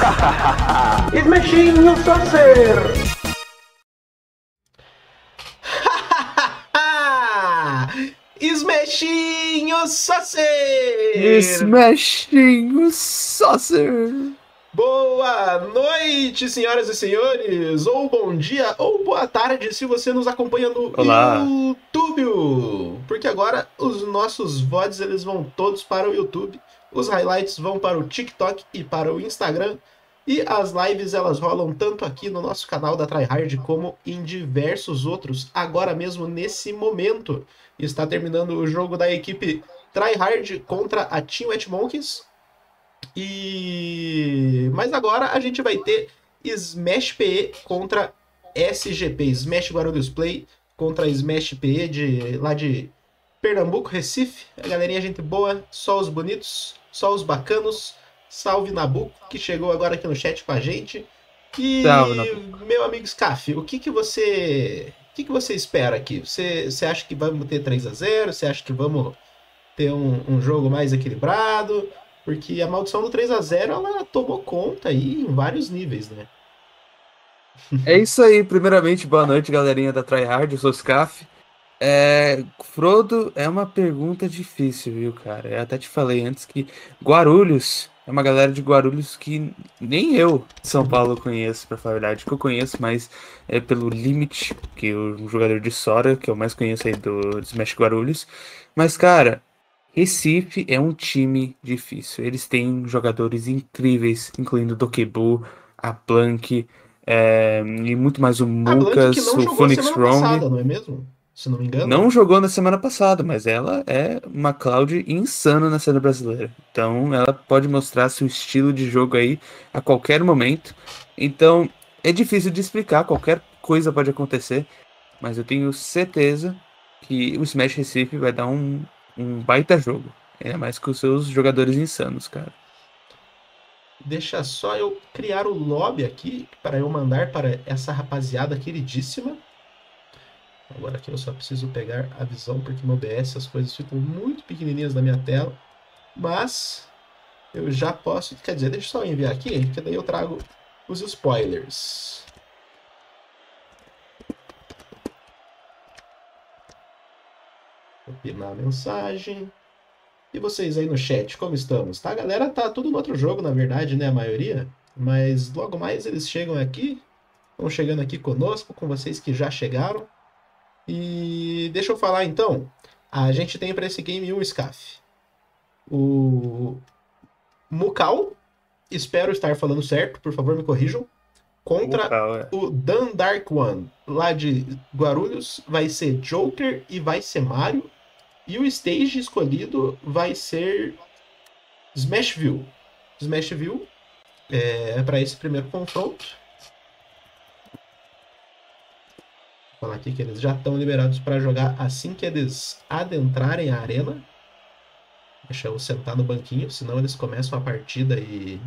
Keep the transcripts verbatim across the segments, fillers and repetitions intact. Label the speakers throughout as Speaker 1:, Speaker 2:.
Speaker 1: Smashing Saucer!
Speaker 2: Smashinho Saucer!
Speaker 3: Smashinho Saucer!
Speaker 2: Boa noite, senhoras e senhores! Ou bom dia, ou boa tarde, se você nos acompanha no
Speaker 3: Olá.
Speaker 2: YouTube! Porque agora os nossos V O Ds eles vão todos para o YouTube, os highlights vão para o TikTok e para o Instagram, e as lives elas rolam tanto aqui no nosso canal da Tryhard como em diversos outros, agora mesmo nesse momento. Está terminando o jogo da equipe Tryhard contra a Team Wet Monkeys. E... Mas agora a gente vai ter Smash P E contra S G P. Smash Guarulhos Play contra Smash P E de, lá de Pernambuco, Recife. A galerinha, gente boa, só os bonitos, só os bacanos. Salve Nabuco, que chegou agora aqui no chat com a gente. E,
Speaker 3: Salve,
Speaker 2: meu amigo Scaff, o que, que você... O que, que você espera aqui? Você, você acha que vamos ter três a zero? Você acha que vamos ter um, um jogo mais equilibrado? Porque a maldição do três a zero ela tomou conta aí em vários níveis, né?
Speaker 3: É isso aí, primeiramente, boa noite, galerinha da Tryhard, eu sou o Scaff. É, Frodo, é uma pergunta difícil, viu, cara? Eu até te falei antes que Guarulhos é uma galera de Guarulhos que nem eu, de São Paulo, conheço, pra falar a verdade, que eu conheço, mas é pelo Limit, que é o jogador de Sora, que eu mais conheço aí do Smash Guarulhos. Mas, cara, Recife é um time difícil. Eles têm jogadores incríveis, incluindo o Dokebu, a Plank, é, e muito mais o
Speaker 2: A Blank que
Speaker 3: Mucas,
Speaker 2: não
Speaker 3: o
Speaker 2: jogou
Speaker 3: Phoenix
Speaker 2: semana
Speaker 3: Wrong.
Speaker 2: passada, não é mesmo? Se não me
Speaker 3: Não
Speaker 2: engano.
Speaker 3: jogou na semana passada, mas ela é uma Cloud insana na cena brasileira. Então ela pode mostrar seu estilo de jogo aí a qualquer momento. Então é difícil de explicar, qualquer coisa pode acontecer. Mas eu tenho certeza que o Smash Recife vai dar um, um baita jogo. Ainda mais com os seus jogadores insanos, cara.
Speaker 2: Deixa só eu criar o lobby aqui para eu mandar para essa rapaziada queridíssima. Agora aqui eu só preciso pegar a visão, porque no O B S as coisas ficam muito pequenininhas na minha tela. Mas eu já posso... Quer dizer, deixa eu só enviar aqui, que daí eu trago os spoilers. Copiar a mensagem. E vocês aí no chat, como estamos? Tá, a galera tá tudo no outro jogo, na verdade, né, a maioria. Mas logo mais eles chegam aqui, estão chegando aqui conosco, com vocês que já chegaram. E deixa eu falar então, a gente tem para esse game um Scaff. O Mukau, espero estar falando certo, por favor me corrijam. Contra
Speaker 3: Vocal, é.
Speaker 2: o Dan Dark One, lá de Guarulhos, vai ser Joker e vai ser Mario. E o stage escolhido vai ser Smashville. Smashville é para esse primeiro confronto. Vou falar aqui que eles já estão liberados para jogar assim que eles adentrarem a arena. Deixa eu sentar no banquinho, senão eles começam a partida e...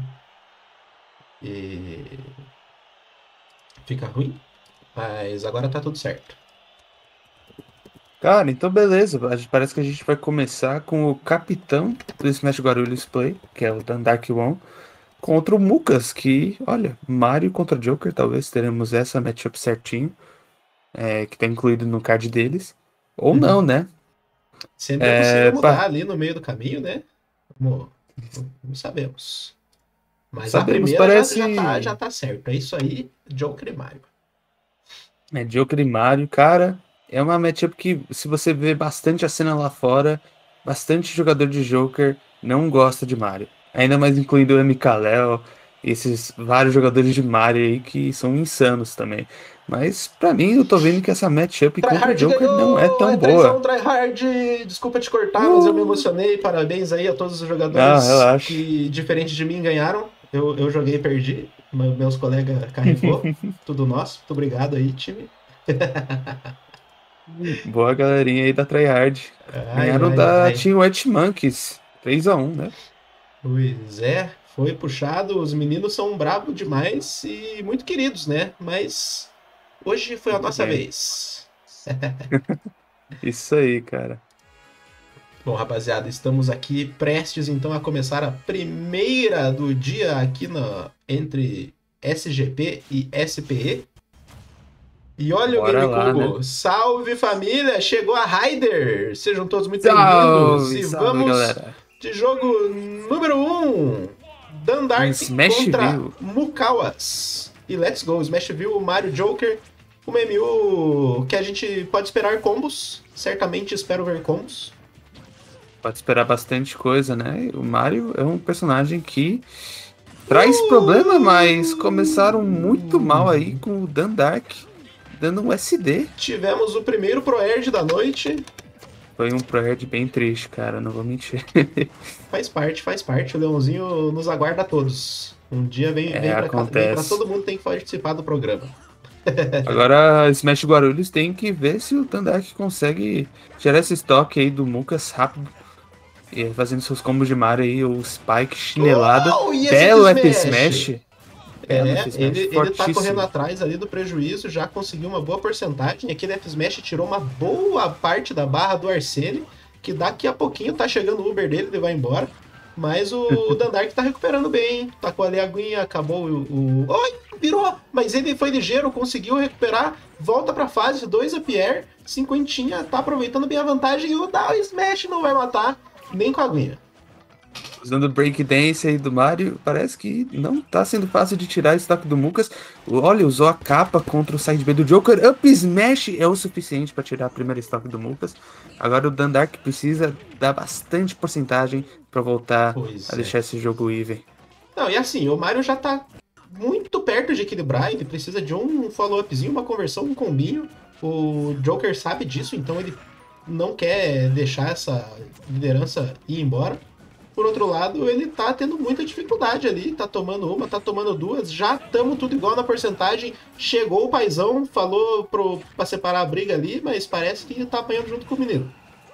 Speaker 2: e... fica ruim. Mas agora tá tudo certo.
Speaker 3: Cara, então beleza. A gente- Parece que a gente vai começar com o capitão do Smash Guarulhos Play, que é o Dan Dark One, contra o Mucas, que, olha, Mario contra Joker, talvez teremos essa matchup certinho, é, que tá incluído no card deles. Ou não, né?
Speaker 2: Sempre é
Speaker 3: É,
Speaker 2: possível mudar
Speaker 3: pá,
Speaker 2: ali no meio do caminho, né? Como... não sabemos. Mas a
Speaker 3: sabemos,
Speaker 2: primeira já, já, tá,
Speaker 3: parece.
Speaker 2: já tá certo. É isso aí, Joker e Mario.
Speaker 3: É, Joker e Mario, cara, é uma matchup que, se você vê bastante a cena lá fora, bastante jogador de Joker não gosta de Mario. Ainda mais incluindo o M K Leo, esses vários jogadores de Mario aí que são insanos também. Mas pra mim, eu tô vendo que essa matchup contra
Speaker 2: Tryhard
Speaker 3: Joker não é
Speaker 2: ganhou!
Speaker 3: tão
Speaker 2: É três a um
Speaker 3: boa.
Speaker 2: Tryhard! Desculpa te cortar, mas eu me
Speaker 3: Uh!
Speaker 2: emocionei. Parabéns aí a todos os
Speaker 3: Não,
Speaker 2: jogadores
Speaker 3: relaxa.
Speaker 2: que, diferente de mim, ganharam. Eu, eu joguei e perdi. Meus colegas carregou. Tudo nosso. Muito obrigado aí, time.
Speaker 3: Boa galerinha aí da Tryhard.
Speaker 2: Ai,
Speaker 3: Ganharam
Speaker 2: ai,
Speaker 3: da
Speaker 2: ai.
Speaker 3: Team White Monkeys. três a um, né?
Speaker 2: Pois é, foi puxado. Os meninos são bravos demais e muito queridos, né? Mas hoje foi a nossa
Speaker 3: Bem,
Speaker 2: vez.
Speaker 3: isso aí, cara.
Speaker 2: Bom, rapaziada, estamos aqui prestes então a começar a primeira do dia aqui na, entre S G P e S P E. E olha
Speaker 3: Bora
Speaker 2: o Game
Speaker 3: lá,
Speaker 2: Cubo.
Speaker 3: né?
Speaker 2: Salve família, chegou a Raider. Sejam todos muito
Speaker 3: Salve,
Speaker 2: bem-vindos. E
Speaker 3: salve,
Speaker 2: vamos
Speaker 3: galera.
Speaker 2: de jogo número um. Dandark contra
Speaker 3: Smashville.
Speaker 2: Mukawas. E let's go, Smashville, Mario Joker. Uma M U que a gente pode esperar combos. Certamente espero ver combos.
Speaker 3: Pode esperar bastante coisa, né? O Mario é um personagem que traz
Speaker 2: Uh!
Speaker 3: problema, mas começaram muito mal aí com o Dandark, dando um S D.
Speaker 2: Tivemos o primeiro Pro-Erd da noite.
Speaker 3: Foi um Pro-Erd bem triste, cara, não vou mentir.
Speaker 2: Faz parte, faz parte. O Leãozinho nos aguarda a todos. Um dia vem,
Speaker 3: É,
Speaker 2: vem, pra cá, vem pra
Speaker 3: acontece.
Speaker 2: todo mundo tem que participar do programa.
Speaker 3: Agora, Smash Guarulhos tem que ver se o Dandark consegue tirar esse estoque aí do Mucas rápido. E fazendo seus combos de Mario aí, o Spike, chinelada,
Speaker 2: Oh, e esse
Speaker 3: belo
Speaker 2: F
Speaker 3: F
Speaker 2: Smash?
Speaker 3: Smash. Belo
Speaker 2: É,
Speaker 3: F Smash,
Speaker 2: ele, ele tá
Speaker 3: fortíssimo.
Speaker 2: correndo atrás ali do prejuízo, já conseguiu uma boa porcentagem. Aquele F Smash tirou uma boa parte da barra do Arsene, que daqui a pouquinho tá chegando o Uber dele, ele vai embora. Mas o, o Dandark tá recuperando bem, hein? Tacou ali a aguinha, acabou o... o... Oi, virou! Mas ele foi ligeiro, conseguiu recuperar, volta pra fase, dois up air, cinquentinha, tá aproveitando bem a vantagem e o Down Smash não vai matar nem com a aguinha.
Speaker 3: Usando o breakdance aí do Mario, parece que não tá sendo fácil de tirar esse estoque do Mucas. Olha, usou a capa contra o side B do Joker. Up Smash é o suficiente para tirar a primeira estoque do Mucas. Agora o Dandark precisa dar bastante porcentagem para voltar
Speaker 2: Pois
Speaker 3: a
Speaker 2: é.
Speaker 3: deixar esse jogo even.
Speaker 2: Não, e assim, o Mario já tá muito perto de equilibrar, ele precisa de um follow-upzinho, uma conversão, um combinho. O Joker sabe disso, então ele não quer deixar essa liderança ir embora. Por outro lado, ele tá tendo muita dificuldade ali, tá tomando uma, tá tomando duas, já estamos tudo igual na porcentagem. Chegou o paizão, falou pro, pra separar a briga ali, mas parece que tá apanhando junto com o menino.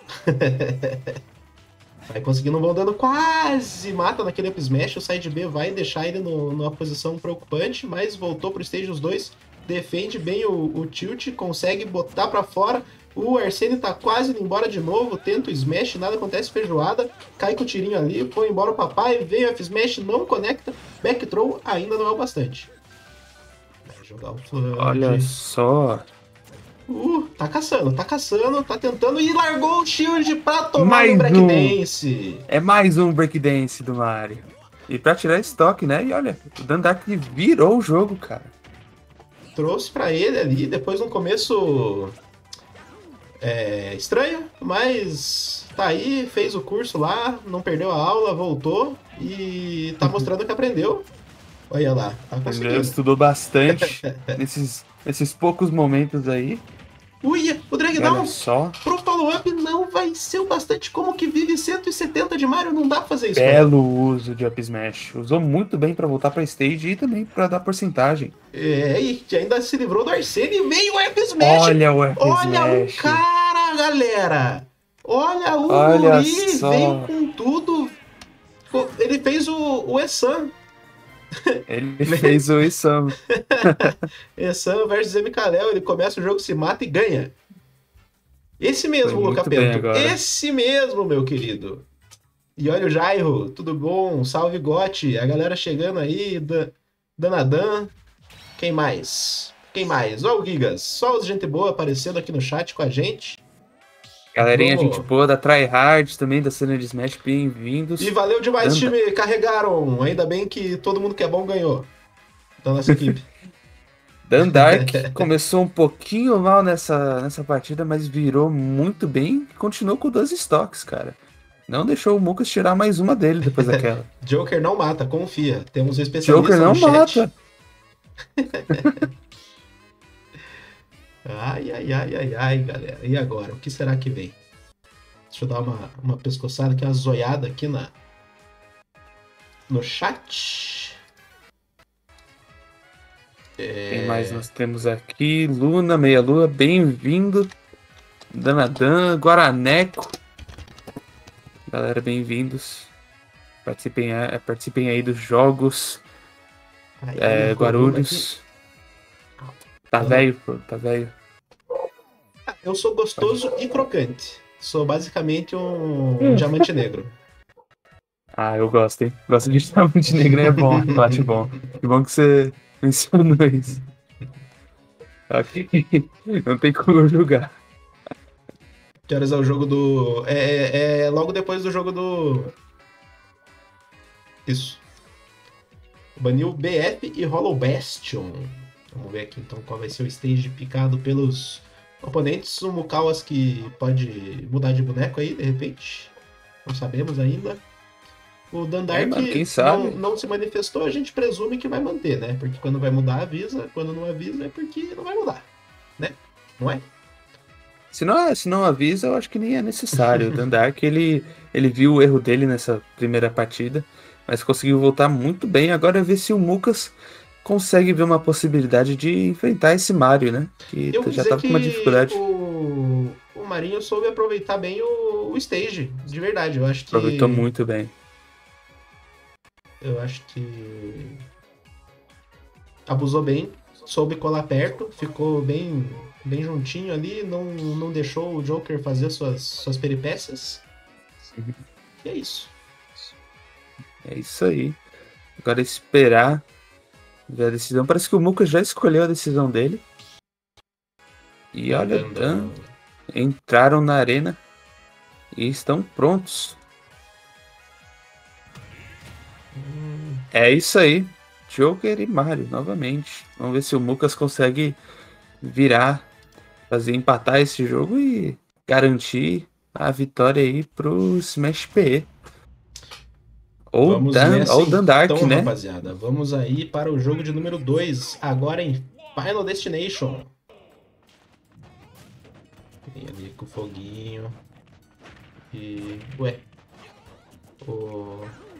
Speaker 2: Vai conseguindo um bom dano, quase mata naquele up smash. O side B vai deixar ele no, numa posição preocupante, mas voltou pro stage os dois. Defende bem o, o tilt, consegue botar pra fora. O Arsene tá quase indo embora de novo, tenta o smash, nada acontece, feijoada. Cai com o tirinho ali, foi embora o papai, veio o F smash, não conecta. Back throw ainda não é o bastante. Vai jogar o flood.
Speaker 3: Olha só.
Speaker 2: Uh, tá caçando, tá caçando, tá tentando e largou o shield pra tomar
Speaker 3: Mais
Speaker 2: o
Speaker 3: um.
Speaker 2: breakdance.
Speaker 3: É mais um breakdance do Mario. E pra tirar estoque, né? E olha, o Dandark virou o jogo, cara.
Speaker 2: Trouxe pra ele ali, depois no começo é, estranho, mas tá aí, fez o curso lá, não perdeu a aula, voltou e tá mostrando que aprendeu. Olha lá, tá
Speaker 3: Ele
Speaker 2: conseguindo.
Speaker 3: estudou bastante nesses, nesses poucos momentos aí.
Speaker 2: Ui, o drag
Speaker 3: E
Speaker 2: down
Speaker 3: olha só,
Speaker 2: pro follow-up não vai ser o bastante, como que vive cento e setenta de Mario, não dá pra fazer isso.
Speaker 3: belo uso de Up Smash. Usou muito bem pra voltar pra stage e também pra dar porcentagem.
Speaker 2: É, e ainda se livrou do Arsene e veio o F smash.
Speaker 3: Olha o Up
Speaker 2: Olha o
Speaker 3: Smash.
Speaker 2: cara, galera! Olha o
Speaker 3: Olha
Speaker 2: Guri,
Speaker 3: só.
Speaker 2: veio com tudo. Ele fez o, o Essan.
Speaker 3: Ele fez o Isam.
Speaker 2: Essan versus Mikael. Ele começa o jogo, se mata e ganha. Esse mesmo,
Speaker 3: Foi muito
Speaker 2: Luca
Speaker 3: bem
Speaker 2: Pento.
Speaker 3: agora.
Speaker 2: Esse mesmo, meu querido. E olha o Jairo, tudo bom? Salve, Gotti. A galera chegando aí. Dan, Danadan. Quem mais? Quem mais? Ó o Gigas. Só os gente boa aparecendo aqui no chat com a gente.
Speaker 3: Galerinha,
Speaker 2: Vamos.
Speaker 3: gente boa da Tryhard também, da cena de Smash, bem-vindos.
Speaker 2: E valeu demais,
Speaker 3: Danda.
Speaker 2: time. Carregaram. Ainda bem que todo mundo que é bom ganhou. Da nossa equipe.
Speaker 3: Dandark começou um pouquinho mal nessa, nessa partida, mas virou muito bem e continuou com doze estoques, cara. Não deixou o Mucas tirar mais uma dele depois daquela.
Speaker 2: Joker não mata, confia. Temos um especialista
Speaker 3: Joker não
Speaker 2: no chat.
Speaker 3: mata.
Speaker 2: Ai, ai, ai, ai, ai, galera. E agora? O que será que vem? Deixa eu dar uma, uma pescoçada aqui, uma zoiada aqui na, no chat. É...
Speaker 3: Quem mais nós temos aqui? Luna, Meia Lua, bem-vindo. Danadan, Guaraneco. Galera, bem-vindos. Participem, a- participem aí dos jogos.
Speaker 2: Ai,
Speaker 3: É,
Speaker 2: ai,
Speaker 3: Guarulhos. Tá
Speaker 2: Ah.
Speaker 3: velho, pô, tá velho.
Speaker 2: Eu sou gostoso e crocante. Sou basicamente um, um diamante negro.
Speaker 3: Ah, eu gosto, hein? Gosto de diamante negro, é bom, eu acho bom. Que bom que você mencionou isso. Ok, não tem como julgar.
Speaker 2: Que horas é o jogo do... É, é, é logo depois do jogo do... Isso. Baniu B F e Hollow Bastion. Vamos ver aqui então qual vai ser o stage picado pelos oponentes. O Mukawas que pode mudar de boneco aí, de repente. Não sabemos ainda. O Dandark
Speaker 3: É, mano, quem
Speaker 2: não,
Speaker 3: sabe?
Speaker 2: não se manifestou, a gente presume que vai manter, né? Porque quando vai mudar, avisa. Quando não avisa, é porque não vai mudar, né? Não é?
Speaker 3: Se não, se não avisa, eu acho que nem é necessário. O Dandark, ele, ele viu o erro dele nessa primeira partida, mas conseguiu voltar muito bem. Agora é ver se o Mucas consegue ver uma possibilidade de enfrentar esse Mario, né? Que
Speaker 2: Eu vou
Speaker 3: já
Speaker 2: dizer
Speaker 3: tava com uma
Speaker 2: que
Speaker 3: dificuldade.
Speaker 2: o, o Marinho soube aproveitar bem o, o stage, de verdade. Eu acho que.
Speaker 3: Aproveitou muito bem.
Speaker 2: Eu acho que. Abusou bem, soube colar perto, ficou bem, bem juntinho ali, não, não deixou o Joker fazer suas, suas peripécias. E é isso.
Speaker 3: É isso aí. Agora é esperar ver a decisão. Parece que o Mucas já escolheu a decisão dele. E
Speaker 2: Tá
Speaker 3: olha,
Speaker 2: dando-
Speaker 3: Dan, entraram na arena e estão prontos.
Speaker 2: Hum,
Speaker 3: É isso aí. Joker e Mario, novamente. Vamos ver se o Mucas consegue virar, fazer empatar esse jogo e garantir a vitória aí pro Smash P E. Ou
Speaker 2: Vamos
Speaker 3: Dan,
Speaker 2: nessa
Speaker 3: ou Dan Dark,
Speaker 2: então,
Speaker 3: né?
Speaker 2: rapaziada. Vamos aí para o jogo de número dois, agora em Final Destination. Vem ali com o foguinho. E... Ué. O...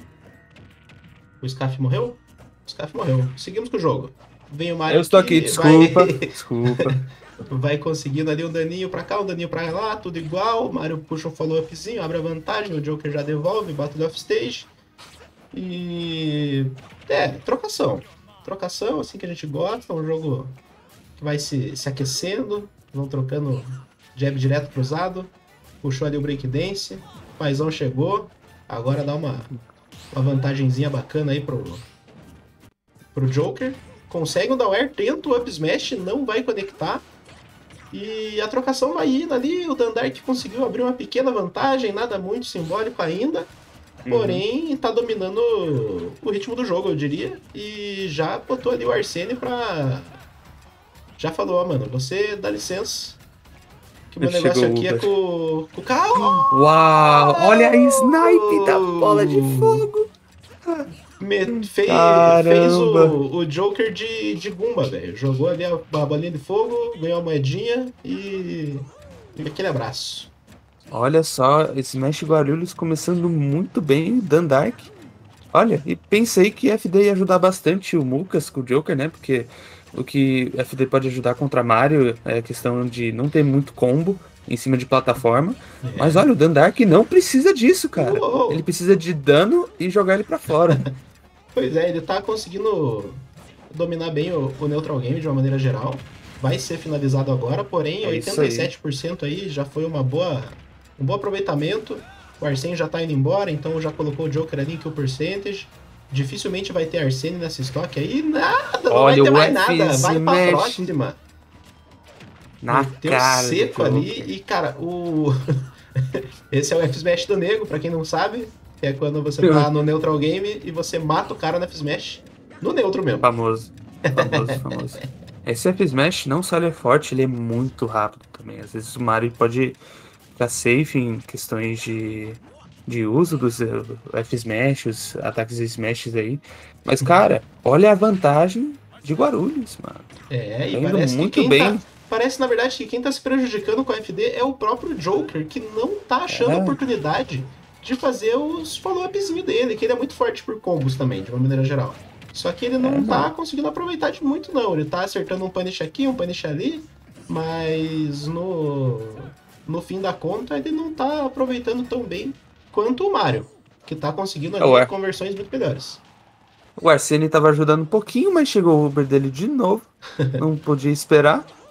Speaker 2: O Scaff morreu? O Scaff morreu. Seguimos com o jogo. Vem o Mario
Speaker 3: Eu estou aqui,
Speaker 2: que
Speaker 3: desculpa.
Speaker 2: Vai...
Speaker 3: Desculpa.
Speaker 2: vai conseguindo ali um daninho pra cá, um daninho pra lá, tudo igual. O Mario puxa um follow-upzinho, abre a vantagem, o Joker já devolve, Battle of Stage. E... É, trocação. Trocação, assim que a gente gosta. Um jogo que vai se, se aquecendo. Vão trocando jab direto cruzado. Puxou ali o breakdance. Paizão chegou. Agora dá uma, uma vantagenzinha bacana aí pro, pro Joker. Consegue um down air, tenta o up smash, não vai conectar. E a trocação vai indo ali. O Dandark conseguiu abrir uma pequena vantagem, nada muito simbólico ainda. Porém, tá dominando o ritmo do jogo, eu diria. E já botou ali o Arsene pra... Já falou, ó, mano, você dá licença. Que meu
Speaker 3: Chegou
Speaker 2: negócio
Speaker 3: o
Speaker 2: aqui é
Speaker 3: Uber.
Speaker 2: com, com o carro.
Speaker 3: Uau! Olha a snipe da bola de fogo!
Speaker 2: Me, fez, fez
Speaker 3: Caramba!
Speaker 2: o, o Joker de, de Goomba, velho. Jogou ali a, a bolinha de fogo, ganhou a moedinha e... e aquele abraço.
Speaker 3: Olha só, Smash Guarulhos começando muito bem, Dan Dark. Olha, e pensei que F D ia ajudar bastante o Mucas com o Joker, né? Porque o que F D pode ajudar contra Mario é a questão de não ter muito combo em cima de plataforma.
Speaker 2: É.
Speaker 3: Mas olha, o Dan Dark não precisa disso, cara.
Speaker 2: Uou.
Speaker 3: Ele precisa de dano e jogar ele pra fora.
Speaker 2: Pois é, ele tá conseguindo dominar bem o, o Neutral Game de uma maneira geral. Vai ser finalizado agora, porém
Speaker 3: É isso
Speaker 2: oitenta e sete por cento aí já foi uma boa, um bom aproveitamento. O Arsene já tá indo embora, então já colocou o Joker ali em kill percentage. Dificilmente vai ter Arsene nessa estoque aí. Nada, não
Speaker 3: Olha,
Speaker 2: vai ter
Speaker 3: o
Speaker 2: mais
Speaker 3: F
Speaker 2: nada. Vai pra
Speaker 3: Smash.
Speaker 2: próxima.
Speaker 3: Na
Speaker 2: Meteu
Speaker 3: cara do
Speaker 2: seco ali.
Speaker 3: Joker.
Speaker 2: E, cara, o... esse é o F-Smash do nego, pra quem não sabe. Que é quando você tá no Neutral Game e você mata o cara no F-Smash. No neutro mesmo.
Speaker 3: Famoso. Famoso, famoso. Esse F-Smash não só ele é forte, ele é muito rápido também. Às vezes o Mario pode ficar safe em questões de, de uso dos uh, F-Smash, os ataques Smashes aí. Mas, cara, olha a vantagem de Guarulhos, mano.
Speaker 2: É, e
Speaker 3: Tá indo
Speaker 2: parece
Speaker 3: muito
Speaker 2: que quem
Speaker 3: bem.
Speaker 2: tá... Parece, na verdade, que quem tá se prejudicando com a F D é o próprio Joker, que não tá achando
Speaker 3: É.
Speaker 2: a oportunidade de fazer os follow-upzinhos dele, que ele é muito forte por combos também, de uma maneira geral. Só que ele não
Speaker 3: É,
Speaker 2: tá
Speaker 3: mano.
Speaker 2: conseguindo aproveitar de muito, não. Ele tá acertando um punish aqui, um punish ali, mas no, no fim da conta ele não tá aproveitando tão bem quanto o Mario, que tá conseguindo ali
Speaker 3: Ué.
Speaker 2: conversões muito melhores.
Speaker 3: O Arsene tava ajudando um pouquinho, mas chegou o Uber dele de novo. Não podia esperar.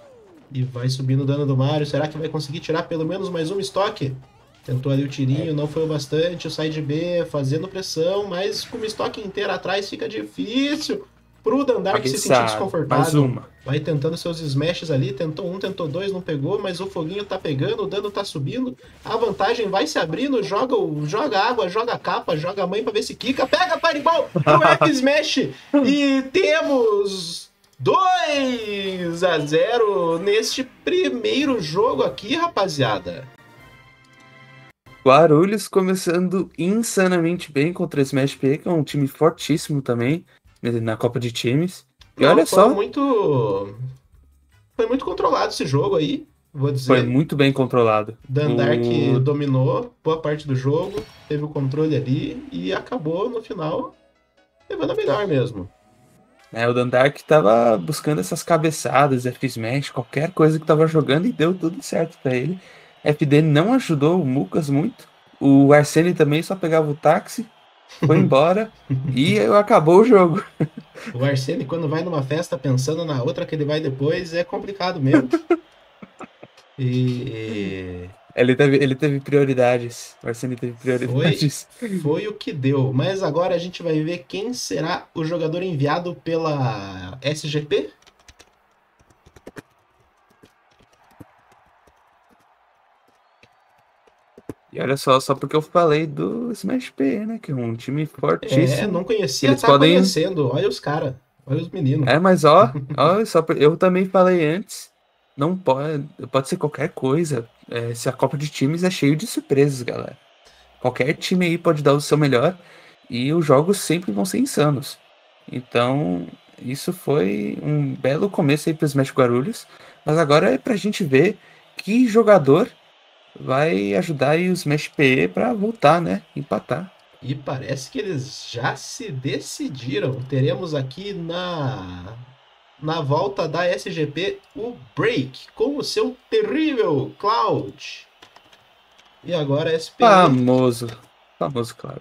Speaker 2: E vai subindo o dano do Mario. Será que vai conseguir tirar pelo menos mais um estoque? Tentou ali o tirinho, não foi o bastante. O side B fazendo pressão, mas com uma estoque inteira atrás fica difícil pro Dandark se sentir
Speaker 3: Aguçado.
Speaker 2: desconfortável.
Speaker 3: Mais uma.
Speaker 2: Vai tentando seus smashes ali, tentou um, tentou dois, não pegou, mas o foguinho tá pegando, o dano tá subindo, a vantagem vai se abrindo, joga, o- joga água, joga capa, joga a mãe pra ver se quica, pega Fireball pro F-Smash e temos dois a zero neste primeiro jogo aqui, rapaziada.
Speaker 3: Guarulhos começando insanamente bem contra o Smash P, que é um time fortíssimo também né, na Copa de Times. E
Speaker 2: Não,
Speaker 3: olha
Speaker 2: foi
Speaker 3: só,
Speaker 2: muito foi muito controlado esse jogo aí, vou dizer.
Speaker 3: foi muito bem controlado.
Speaker 2: Dandark
Speaker 3: O-
Speaker 2: dominou boa parte do jogo, teve o controle ali e acabou no final levando a melhor mesmo.
Speaker 3: É, o Dandark tava buscando essas cabeçadas, F-Smash, qualquer coisa que tava jogando e deu tudo certo pra ele. F D não ajudou o Mucas muito. O Arsene também só pegava o táxi, foi embora e acabou o jogo.
Speaker 2: O Arsene, quando vai numa festa pensando na outra que ele vai depois, é complicado mesmo. E
Speaker 3: Ele teve, ele teve prioridades. O Arsene teve
Speaker 2: foi,
Speaker 3: prioridades.
Speaker 2: foi o que deu. Mas agora a gente vai ver quem será o jogador enviado pela S G P.
Speaker 3: E olha só, só porque eu falei do Smash P, né? Que é um time
Speaker 2: É,
Speaker 3: fortíssimo.
Speaker 2: não conhecia,
Speaker 3: Eles
Speaker 2: tá
Speaker 3: podem.
Speaker 2: conhecendo. Olha os caras, olha os meninos.
Speaker 3: É, mas ó, ó, só por- eu também falei antes. Não pode, pode ser qualquer coisa. É, se a Copa de Times é cheio de surpresas, galera. Qualquer time aí pode dar o seu melhor e os jogos sempre vão ser insanos. Então, isso foi um belo começo aí para os Smash Guarulhos. Mas agora é pra gente ver que jogador vai ajudar aí os Smash P E pra voltar, né? Empatar.
Speaker 2: E parece que eles já se decidiram. Teremos aqui na, na volta da S G P o Break com o seu terrível Cloud. E agora a S P A.
Speaker 3: Famoso. Famoso Cloud.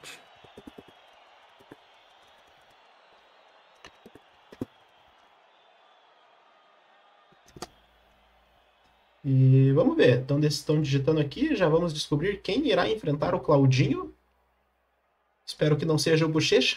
Speaker 2: E vamos ver. Então, estão digitando aqui. Já vamos descobrir quem irá enfrentar o Claudinho. Espero que não seja o Bochecha.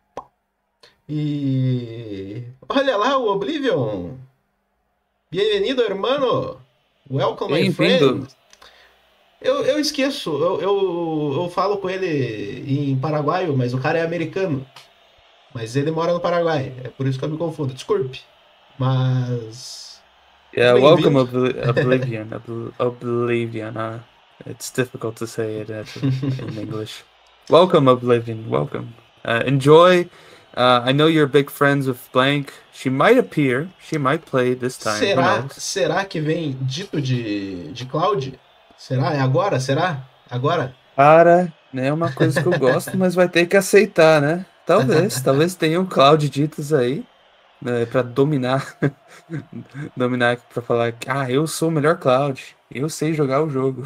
Speaker 2: E olha lá o Oblivion. Bem-vindo, hermano. Welcome, my
Speaker 3: Bem-vindo.
Speaker 2: friend. Eu, eu esqueço, eu, eu, eu falo com ele em paraguaio, mas o cara é americano. Mas ele mora no Paraguai, é por isso que eu me confundo. Desculpe. Mas.
Speaker 3: Yeah,
Speaker 2: Bem-vindo.
Speaker 3: welcome Obli- Oblivion. Obl- Oblivion. Uh, it's difficult to say it actually in English. Welcome Oblivion. Welcome. Uh, enjoy. Uh, I know you're big friends with Blank. She might appear. She might play this time. Who
Speaker 2: Será,
Speaker 3: knows?
Speaker 2: será que vem dito de, de Cloud? Será? É agora? Será? Agora?
Speaker 3: Cara, não é uma coisa que eu gosto, mas vai ter que aceitar, né? Talvez, talvez tenham Cloud ditos aí, né, para dominar, dominar para falar que ah, eu sou o melhor Cloud, eu sei jogar o jogo.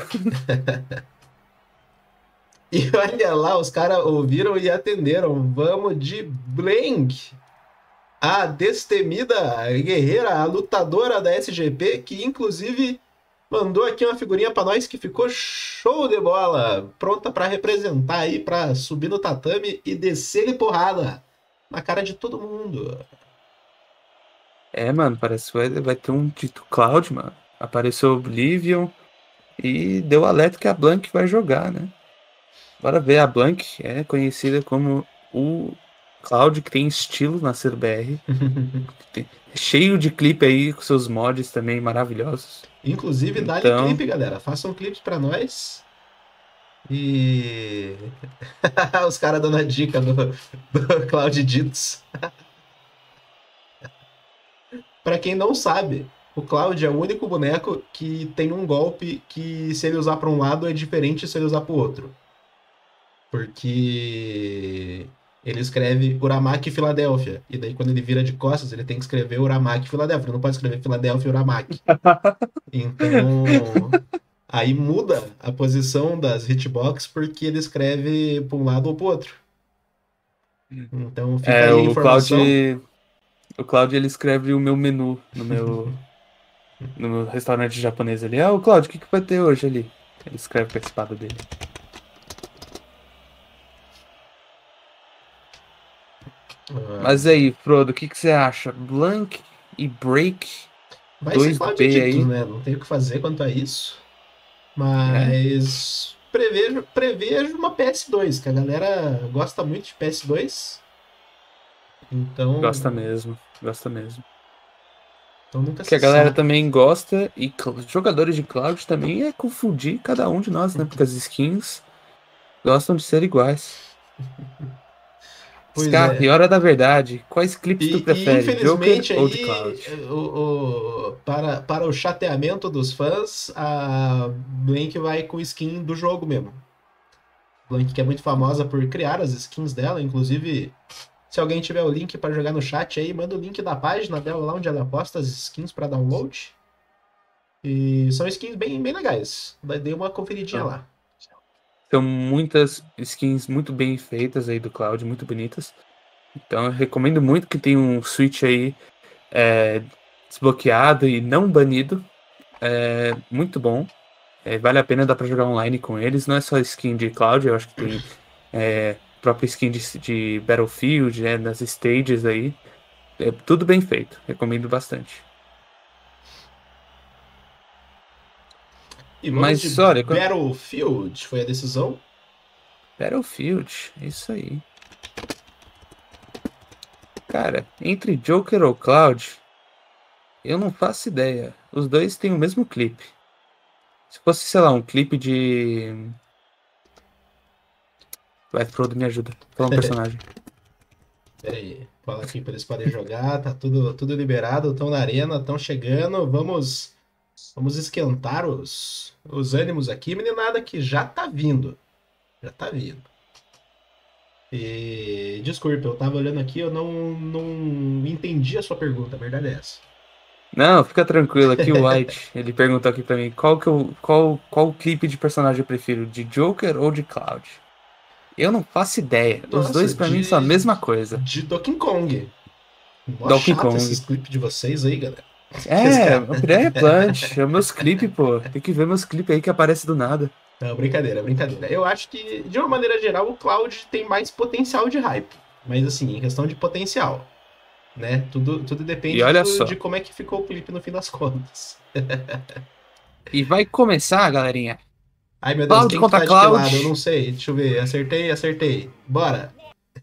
Speaker 2: E olha lá, os caras ouviram e atenderam. Vamos de Blank. A destemida guerreira, a lutadora da S G P, que inclusive mandou aqui uma figurinha pra nós que ficou show de bola. Pronta pra representar aí, pra subir no tatame e descer-lhe porrada na cara de todo mundo.
Speaker 3: É, mano, parece que vai, vai ter um dito Cloud, mano. Apareceu Oblivion e deu alerta que a Blank vai jogar, né? Bora ver, a Blank é conhecida como o Cloud que tem estilo na C B R. Tem- cheio de clipe aí com seus mods também maravilhosos.
Speaker 2: Inclusive, dá-lhe
Speaker 3: Então-
Speaker 2: clipe, galera. Façam clipes pra nós. E. Os caras dando a dica do, do Cloud Ditos. Pra quem não sabe, o Cloud é o único boneco que tem um golpe que, se ele usar pra um lado, é diferente se ele usar pro outro. Porque ele escreve Uramaki Filadélfia. E daí, quando ele vira de costas, ele tem que escrever Uramaki Filadélfia. Ele não pode escrever Filadélfia e Uramaki. Então, aí muda a posição das hitbox porque ele escreve para um lado ou para o outro. Então fica
Speaker 3: É,
Speaker 2: aí a
Speaker 3: o
Speaker 2: informação.
Speaker 3: Cloud, o Cloud ele escreve o meu menu no meu no restaurante japonês ali. Ah, o Claudio, o que, que vai ter hoje ali? Ele escreve com a espada dele.
Speaker 2: Ah,
Speaker 3: Mas aí, Frodo, o que, que você acha? Blank e Break
Speaker 2: vai ser
Speaker 3: dois
Speaker 2: Cloud
Speaker 3: B
Speaker 2: Dictus,
Speaker 3: aí.
Speaker 2: né? Não tem o que fazer quanto a isso.
Speaker 3: É,
Speaker 2: Mas prevejo, prevejo uma P S dois, que a galera gosta muito de P S dois. Então,
Speaker 3: gosta mesmo, gosta mesmo.
Speaker 2: então nunca
Speaker 3: Que
Speaker 2: se
Speaker 3: a galera
Speaker 2: sabe.
Speaker 3: também gosta, e cl- jogadores de cloud também é confundir cada um de nós, né? Porque as skins gostam de ser iguais.
Speaker 2: Pois
Speaker 3: Scarf,
Speaker 2: é.
Speaker 3: hora da verdade. Quais clipes tu
Speaker 2: E, e,
Speaker 3: prefere, Joker
Speaker 2: infelizmente
Speaker 3: ou de
Speaker 2: aí,
Speaker 3: cloud?
Speaker 2: o, o- para, para o chateamento dos fãs, a Blink vai com skin do jogo mesmo. Blink que é muito famosa por criar as skins dela, inclusive, se alguém tiver o link para jogar no chat aí, manda o link da página dela lá onde ela posta as skins para download. E são skins bem, bem legais. Dei uma conferidinha
Speaker 3: Então,
Speaker 2: lá.
Speaker 3: são muitas skins muito bem feitas aí do cloud, muito bonitas. Então eu recomendo muito que tenha um Switch aí é, desbloqueado e não banido. É muito bom. É, vale a pena, dá pra jogar online com eles. Não é só skin de Cloud, eu acho que tem é, própria skin de, de Battlefield, né, nas stages aí. É tudo bem feito. Recomendo bastante.
Speaker 2: E vamos de
Speaker 3: Mas olha, quando-
Speaker 2: Battlefield, foi a decisão.
Speaker 3: Battlefield, isso aí. Cara, entre Joker ou Cloud, eu não faço ideia. Os dois têm o mesmo clipe. Se fosse, sei lá, um clipe de. Vai, Frodo, me ajuda. Fala um personagem.
Speaker 2: Pera aí, fala aqui para eles poderem jogar, tá tudo, tudo liberado, estão na arena, estão chegando, vamos vamos esquentar os, os ânimos aqui, meninada, que já tá vindo, já tá vindo. E desculpe, eu tava olhando aqui, eu não, não entendi a sua pergunta, a verdade é essa.
Speaker 3: Não, fica tranquilo. Aqui o White, ele perguntou aqui pra mim qual que eu, qual, qual clipe de personagem eu prefiro, de Joker ou de Cloud? Eu não faço ideia. Os
Speaker 2: Nossa,
Speaker 3: dois pra mim são a
Speaker 2: de,
Speaker 3: mesma coisa.
Speaker 2: de Donkey Kong. Mó
Speaker 3: Donkey
Speaker 2: chato
Speaker 3: Kong.
Speaker 2: esses clipes de vocês aí, galera.
Speaker 3: É, a Piranha Plant, é meus clipes, pô. Tem que ver meus clipes aí que aparece do nada.
Speaker 2: Não, brincadeira, brincadeira. Eu acho que, de uma maneira geral, o Cloud tem mais potencial de hype. Mas, assim, em questão de potencial, né? Tudo, tudo
Speaker 3: E
Speaker 2: depende
Speaker 3: olha
Speaker 2: do-
Speaker 3: só.
Speaker 2: de como é que ficou o clipe no fim das contas.
Speaker 3: E vai começar, galerinha.
Speaker 2: Ai, meu Deus,
Speaker 3: Cloud
Speaker 2: quem que
Speaker 3: contra
Speaker 2: tá de que lado? Eu
Speaker 3: Cloud.
Speaker 2: não sei. Deixa eu ver. Acertei, acertei. Bora.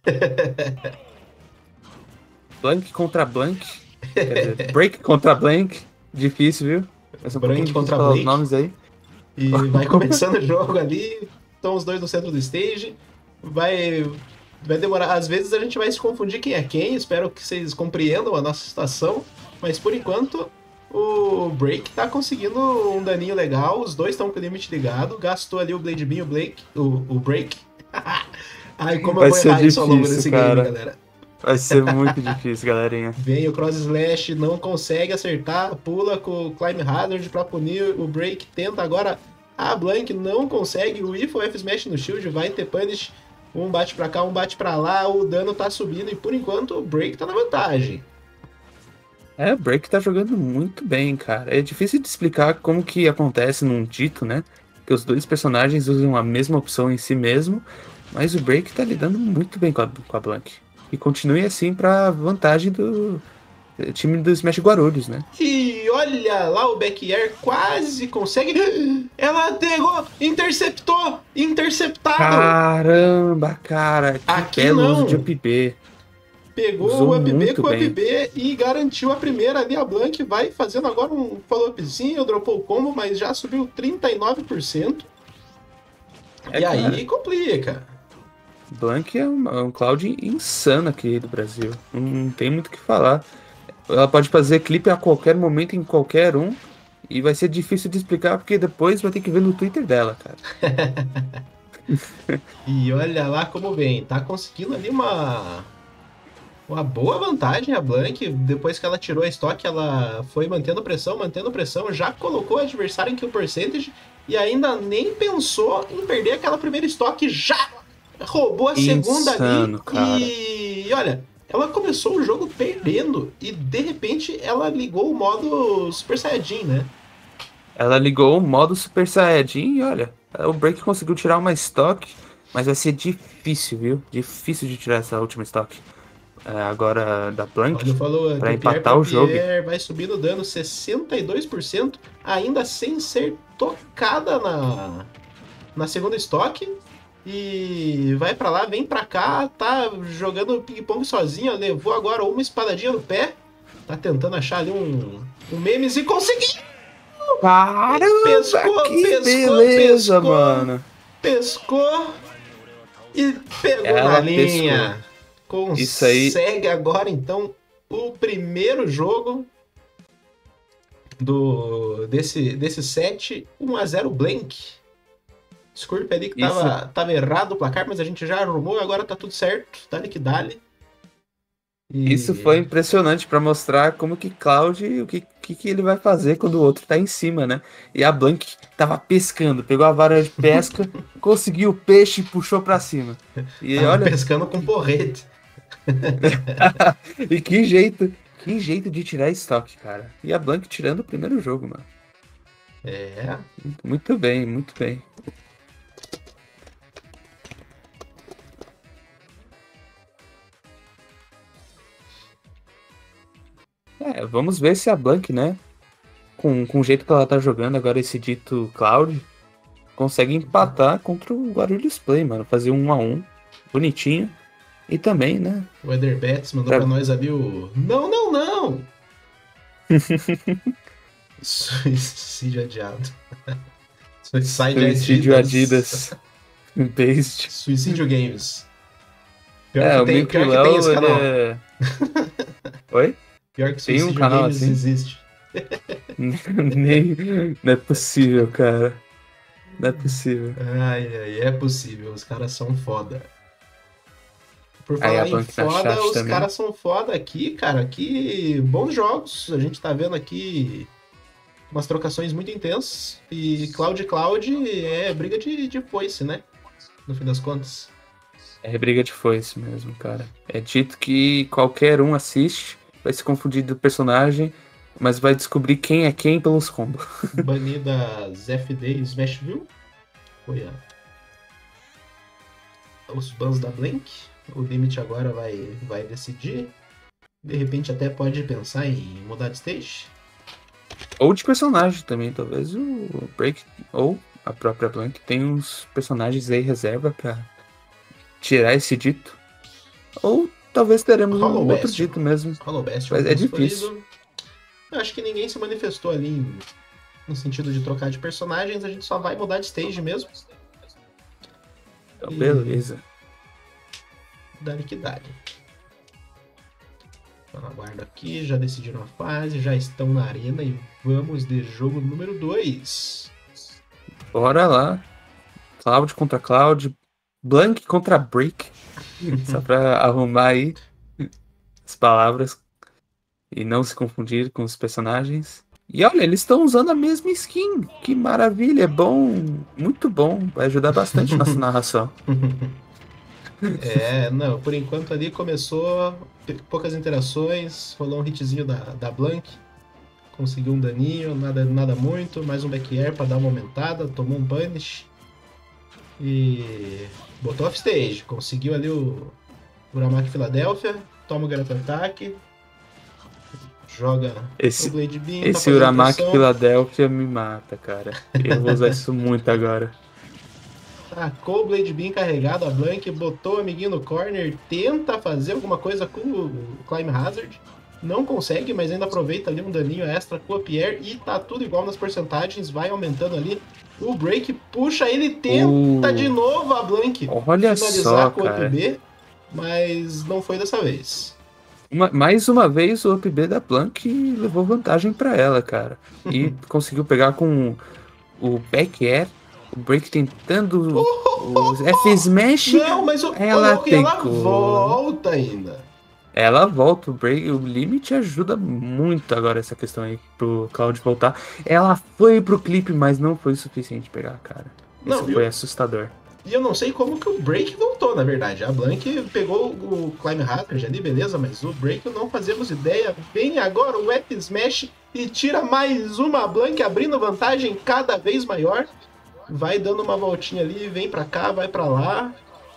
Speaker 3: Blank contra Blank. Quer dizer, Break contra Blank. Difícil, viu? Vai ser um pouquinho
Speaker 2: Brank
Speaker 3: difícil
Speaker 2: contra
Speaker 3: falar os
Speaker 2: Blake.
Speaker 3: nomes aí.
Speaker 2: E vai começando o jogo ali. Estão os dois no centro do stage. Vai, vai demorar. Às vezes a gente vai se confundir quem é quem. Espero que vocês compreendam a nossa situação. Mas por enquanto, o Break tá conseguindo um daninho legal. Os dois estão com o limite ligado. Gastou ali o Blade Beam, o Blake. O, o Break. Ai, como eu
Speaker 3: Vai
Speaker 2: vou
Speaker 3: ser
Speaker 2: errar isso ao longo
Speaker 3: difícil,
Speaker 2: desse game,
Speaker 3: cara.
Speaker 2: galera.
Speaker 3: Vai ser muito difícil, galerinha.
Speaker 2: Vem o Cross Slash, não consegue acertar, pula com o Climb Hazard pra punir o Break, tenta agora a Blank, não consegue, o If ou F Smash no Shield, vai ter Punish, um bate pra cá, um bate pra lá, o dano tá subindo e por enquanto o Break tá na vantagem.
Speaker 3: É, o Break tá jogando muito bem, cara. É difícil de explicar como que acontece num dito, né? Que os dois personagens usam a mesma opção em si mesmo, mas o Break tá lidando muito bem com a, com a Blank. E continue assim pra vantagem do eh, time do Smash Guarulhos, né?
Speaker 2: E olha lá o back air, quase consegue, ela pegou, interceptou, interceptado,
Speaker 3: Caramba, cara, que
Speaker 2: aqui
Speaker 3: belo uso
Speaker 2: não.
Speaker 3: de up B.
Speaker 2: Pegou
Speaker 3: Usou
Speaker 2: o up B
Speaker 3: muito
Speaker 2: com o
Speaker 3: bem.
Speaker 2: up B e garantiu a primeira ali. A Blank vai fazendo agora um follow-upzinho, dropou o combo, mas já subiu trinta e nove por cento.
Speaker 3: É,
Speaker 2: e aí
Speaker 3: cara.
Speaker 2: complica.
Speaker 3: Blank é um, é um cloud insano aqui do Brasil. Não, não tem muito o que falar. Ela pode fazer clipe a qualquer momento, em qualquer um. E vai ser difícil de explicar, porque depois vai ter que ver no Twitter dela, cara.
Speaker 2: E olha lá como vem. Tá conseguindo ali uma, uma boa vantagem a Blank. Depois que ela tirou a estoque, ela foi mantendo pressão, mantendo pressão. Já colocou o adversário em kill percentage. E ainda nem pensou em perder aquela primeira estoque. Já roubou a segunda
Speaker 3: Insano,
Speaker 2: ali.
Speaker 3: cara.
Speaker 2: E olha, ela começou o jogo perdendo e de repente ela ligou o modo Super Saiyajin, né?
Speaker 3: Ela ligou o modo Super Saiyajin e olha, o Break conseguiu tirar uma estoque, mas vai ser difícil, viu? Difícil de tirar essa última estoque. É, agora da Blank
Speaker 2: Cláudio falou
Speaker 3: pra
Speaker 2: que
Speaker 3: empatar o jogo.
Speaker 2: vai subir no dano sessenta e dois por cento, ainda sem ser tocada na, na segunda estoque. E vai pra lá, vem pra cá, tá jogando ping-pong sozinha, levou agora uma espadadinha no pé, tá tentando achar ali um, um memes e conseguiu!
Speaker 3: Caramba,
Speaker 2: pescou,
Speaker 3: que
Speaker 2: pescou,
Speaker 3: beleza,
Speaker 2: pescou,
Speaker 3: mano.
Speaker 2: Pescou e pegou
Speaker 3: Ela
Speaker 2: na linha.
Speaker 3: Pescou. Isso aí.
Speaker 2: Consegue agora, então, o primeiro jogo do, desse, desse set, um a zero Blank. Desculpa ali que tava, tava errado o placar, mas a gente já arrumou, agora tá tudo certo. Dale que dale. E...
Speaker 3: Isso foi impressionante pra mostrar como que Cloud, o que, que, que ele vai fazer quando o outro tá em cima, né? E a Blank tava pescando, pegou a vara de pesca, conseguiu o peixe e puxou pra cima. E
Speaker 2: tava
Speaker 3: olha,
Speaker 2: pescando com porrete.
Speaker 3: E que jeito, que jeito de tirar estoque, cara. E a Blank tirando o primeiro jogo, mano.
Speaker 2: É.
Speaker 3: Muito bem, muito bem. É, vamos ver se a Blank, né, com, com o jeito que ela tá jogando agora esse dito Cloud, consegue empatar contra o Guarulhos Play, mano. Fazer um a um, bonitinho. E também, né?
Speaker 2: O Eder Betts mandou
Speaker 3: pra...
Speaker 2: pra nós ali o... Não, não, não! Suicídio adiado. Suicide
Speaker 3: Suicídio
Speaker 2: Adidas.
Speaker 3: Adidas. Based.
Speaker 2: Suicídio Games. Pior
Speaker 3: é,
Speaker 2: que
Speaker 3: o
Speaker 2: tem, pior que
Speaker 3: Léo,
Speaker 2: tem esse canal.
Speaker 3: É... Oi?
Speaker 2: Pior que
Speaker 3: tem
Speaker 2: Suicídio
Speaker 3: um canal
Speaker 2: Games
Speaker 3: assim?
Speaker 2: existe.
Speaker 3: Nem... Não é possível, cara. Não é possível.
Speaker 2: Ai, ai, é possível. Os caras são foda. Por falar
Speaker 3: Aí,
Speaker 2: em foda, os caras são foda aqui, cara. Aqui, bons jogos. A gente tá vendo aqui umas trocações muito intensas. E Cloud Cloud é briga de, de foice, né? No fim das contas.
Speaker 3: É briga de foice mesmo, cara. É dito que qualquer um assiste, vai se confundir do personagem, mas vai descobrir quem é quem pelos combos.
Speaker 2: Banidas F D e Smashville. Foi a... os bans da Blank. O Limit agora vai, vai decidir. De repente até pode pensar em mudar de stage.
Speaker 3: Ou de personagem também, talvez o Break ou a própria Blank tem uns personagens aí reserva pra tirar esse dito. Ou talvez teremos
Speaker 2: Hollow
Speaker 3: um
Speaker 2: Bastion.
Speaker 3: outro dito mesmo.
Speaker 2: Hollow Bastion,
Speaker 3: mas é difícil.
Speaker 2: Eu acho que ninguém se manifestou ali no sentido de trocar de personagens, a gente só vai mudar de stage mesmo.
Speaker 3: Então, beleza.
Speaker 2: Dá-lhe que dá-lhe. Então, aguardo aqui, já decidiram a fase, já estão na arena e vamos de jogo número dois.
Speaker 3: Bora lá. Cloud contra Cloud. Blank contra Break. Só pra arrumar aí as palavras e não se confundir com os personagens. E olha, eles estão usando a mesma skin. Que maravilha, é bom, muito bom. Vai ajudar bastante nossa narração.
Speaker 2: É, não, por enquanto ali começou poucas interações, rolou um hitzinho da, da Blank, conseguiu um daninho, nada, nada muito, mais um back air pra dar uma aumentada, tomou um punish e botou off stage, conseguiu ali o Uramaki Philadelphia, toma o Garota Attack, joga
Speaker 3: esse,
Speaker 2: o Blade Beam.
Speaker 3: Esse Uramaki Philadelphia me mata, cara. Eu vou usar isso muito agora.
Speaker 2: Tacou o Blade Beam carregado, a Blank botou o amiguinho no corner, tenta fazer alguma coisa com o Climb Hazard, não consegue, mas ainda aproveita ali um daninho extra com o Pierre e tá tudo igual nas porcentagens, vai aumentando ali. O Break puxa ele, tenta uh, de novo a Blank
Speaker 3: olha
Speaker 2: finalizar
Speaker 3: só,
Speaker 2: com o U P B, mas não foi dessa vez.
Speaker 3: Uma, mais uma vez o U P B da Blank levou vantagem pra ela, cara. E conseguiu pegar com o back air. O Break tentando o F Smash.
Speaker 2: Não, mas o,
Speaker 3: ela,
Speaker 2: o, ela volta ainda.
Speaker 3: Ela volta, o Break, o Limit ajuda muito agora essa questão aí pro Cloud voltar. Ela foi pro clipe, mas não foi o suficiente pegar, cara. Isso não, foi eu, assustador.
Speaker 2: E eu não sei como que o Break voltou, na verdade. A Blank pegou o Climb Hazard ali, beleza, mas o Break não fazemos ideia. Vem agora o Wet Smash e tira mais uma Blank, abrindo vantagem cada vez maior. Vai dando uma voltinha ali, vem pra cá, vai pra lá.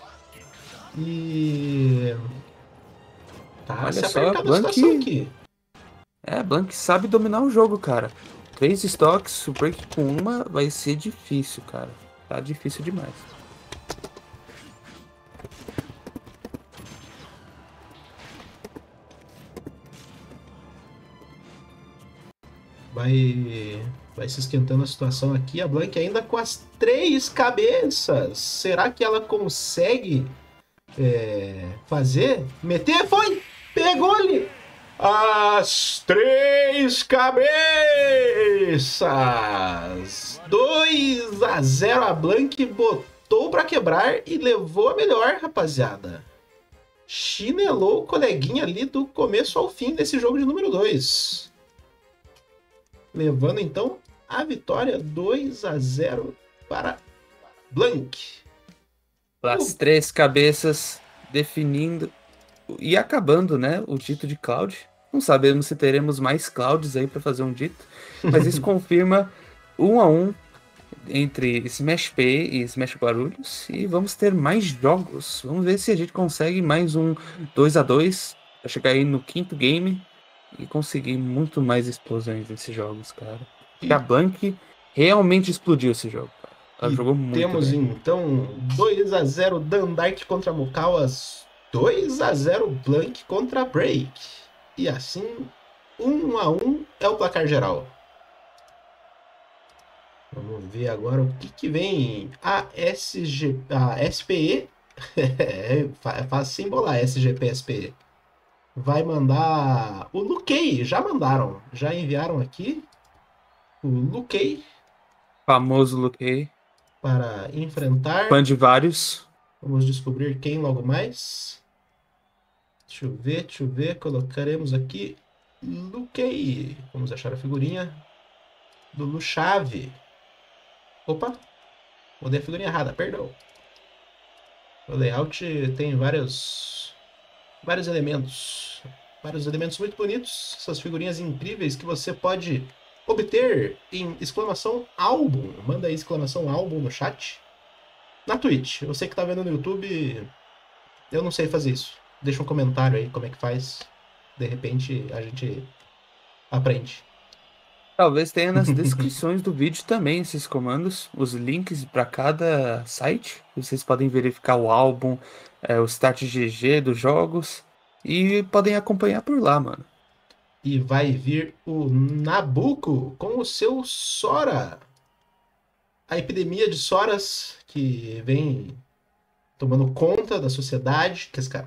Speaker 2: E... Tá
Speaker 3: Olha
Speaker 2: se
Speaker 3: só,
Speaker 2: apertando a situação
Speaker 3: Blank.
Speaker 2: aqui.
Speaker 3: É, Blank sabe dominar o jogo, cara. Três stocks, o break com uma vai ser difícil, cara. Tá difícil demais.
Speaker 2: Vai, vai se esquentando a situação aqui. A Blank ainda com as três cabeças. Será que ela consegue é, fazer? Meter? Foi! Pegou-lhe! As três cabeças! dois a zero. A Blank botou pra quebrar e levou a melhor, rapaziada. Chinelou o coleguinha ali do começo ao fim desse jogo de número dois. Levando então a vitória dois a zero para Blank.
Speaker 3: As
Speaker 2: Uh.
Speaker 3: três cabeças definindo e acabando, né, o dito de Cloud. Não sabemos se teremos mais Clouds aí para fazer um dito, mas isso confirma um a um entre Smash P e Smash Guarulhos e vamos ter mais jogos. Vamos ver se a gente consegue mais um dois a dois para chegar aí no quinto game e conseguir muito mais explosões nesses jogos, cara. Porque a Blank realmente explodiu esse jogo, cara. Ela
Speaker 2: E
Speaker 3: jogou muito
Speaker 2: temos
Speaker 3: bem.
Speaker 2: então dois a zero Dandark contra Mukawas, dois a zero Blank contra Break. E assim, um a um é o placar geral. Vamos ver agora o que, que vem. A S G, a S P E, é fácil sem bolar, S G P S P E. Vai mandar o Luquei, já mandaram, já enviaram aqui o Luquei.
Speaker 3: Famoso Luquei.
Speaker 2: Para enfrentar.
Speaker 3: Fã de vários.
Speaker 2: Vamos descobrir quem logo mais. Deixa eu ver, deixa eu ver. Colocaremos aqui Luquei. Vamos achar a figurinha do Luchave. Opa, mudei a figurinha errada, perdão. O layout tem vários, vários elementos. Vários elementos muito bonitos. Essas figurinhas incríveis que você pode obter em exclamação álbum. Manda aí exclamação álbum no chat. Na Twitch. Você que tá vendo no YouTube, eu não sei fazer isso. Deixa um comentário aí como é que faz. De repente a gente aprende.
Speaker 3: Talvez tenha nas descrições do vídeo também esses comandos, os links para cada site. Vocês podem verificar o álbum, é, o Start G G dos jogos e podem acompanhar por lá, mano.
Speaker 2: E vai vir o Nabucco com o seu Sora. A epidemia de Soras que vem tomando conta da sociedade. Que esse cara.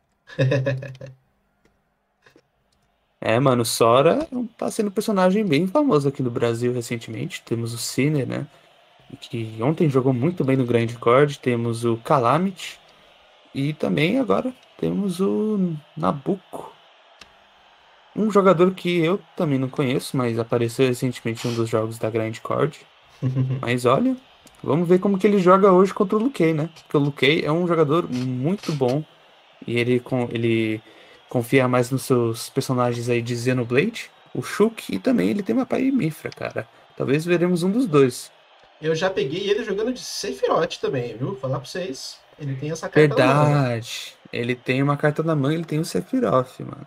Speaker 3: É, mano, Sora tá sendo um personagem bem famoso aqui no Brasil recentemente. Temos o Sinner, né? Que ontem jogou muito bem no Grand Chord. Temos o Calamity. E também agora temos o Nabucco. Um jogador que eu também não conheço, mas apareceu recentemente em um dos jogos da Grand Chord. Mas olha, vamos ver como que ele joga hoje contra o Luquei, né? Porque o Luquei é um jogador muito bom. E ele, com, ele confia mais nos seus personagens aí de Xenoblade, o Shulk, e também ele tem uma pai Mifra, cara. Talvez veremos um dos dois.
Speaker 2: Eu já peguei ele jogando de Sephiroth também, viu? Falar pra vocês. Ele tem essa carta na manga.
Speaker 3: Verdade. Ele tem uma carta na manga, ele tem o Sephiroth, mano.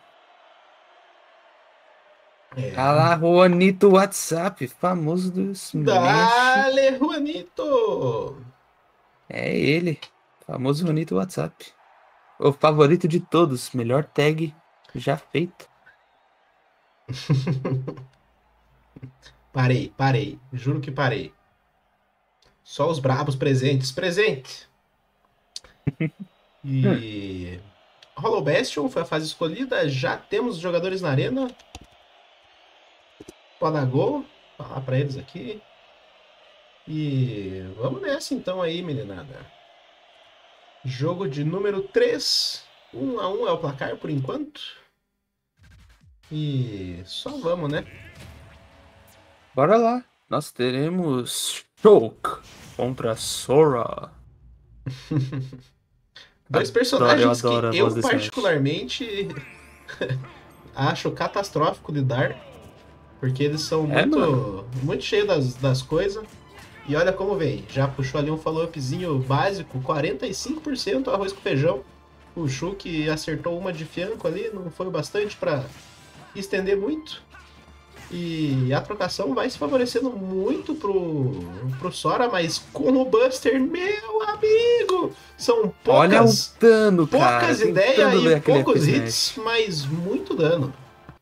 Speaker 2: É.
Speaker 3: Ah lá, Juanito WhatsApp, famoso do Smash.
Speaker 2: Dale, Juanito!
Speaker 3: É ele, famoso Juanito WhatsApp. O favorito de todos, melhor tag já feita.
Speaker 2: Parei, parei. Juro que parei. Só os brabos presentes. Presente! E... Hollow Bastion foi a fase escolhida. Já temos jogadores na arena. Podagô. Falar pra eles aqui. E vamos nessa então aí, meninada. Jogo de número três. um a um é o placar por enquanto. E só vamos, né?
Speaker 3: Bora lá. Nós teremos Shulk contra Sora.
Speaker 2: Dois
Speaker 3: Adoro, eu
Speaker 2: personagens
Speaker 3: adoro a
Speaker 2: que
Speaker 3: voz
Speaker 2: eu
Speaker 3: desse Smash.
Speaker 2: particularmente acho catastrófico lidar, porque eles são
Speaker 3: É, mano.
Speaker 2: muito, muito cheios das, das coisas. E olha como vem, já puxou ali um follow-upzinho básico, quarenta e cinco por cento arroz com feijão. O Shulk acertou uma de fianco ali, não foi o bastante para estender muito. E a trocação vai se favorecendo muito pro, pro Sora, mas com o Buster, meu amigo, são
Speaker 3: Olha o
Speaker 2: poucas,
Speaker 3: dano, cara.
Speaker 2: poucas ideias
Speaker 3: Tentando ler
Speaker 2: e
Speaker 3: aquele
Speaker 2: poucos
Speaker 3: F
Speaker 2: hits, mas muito dano.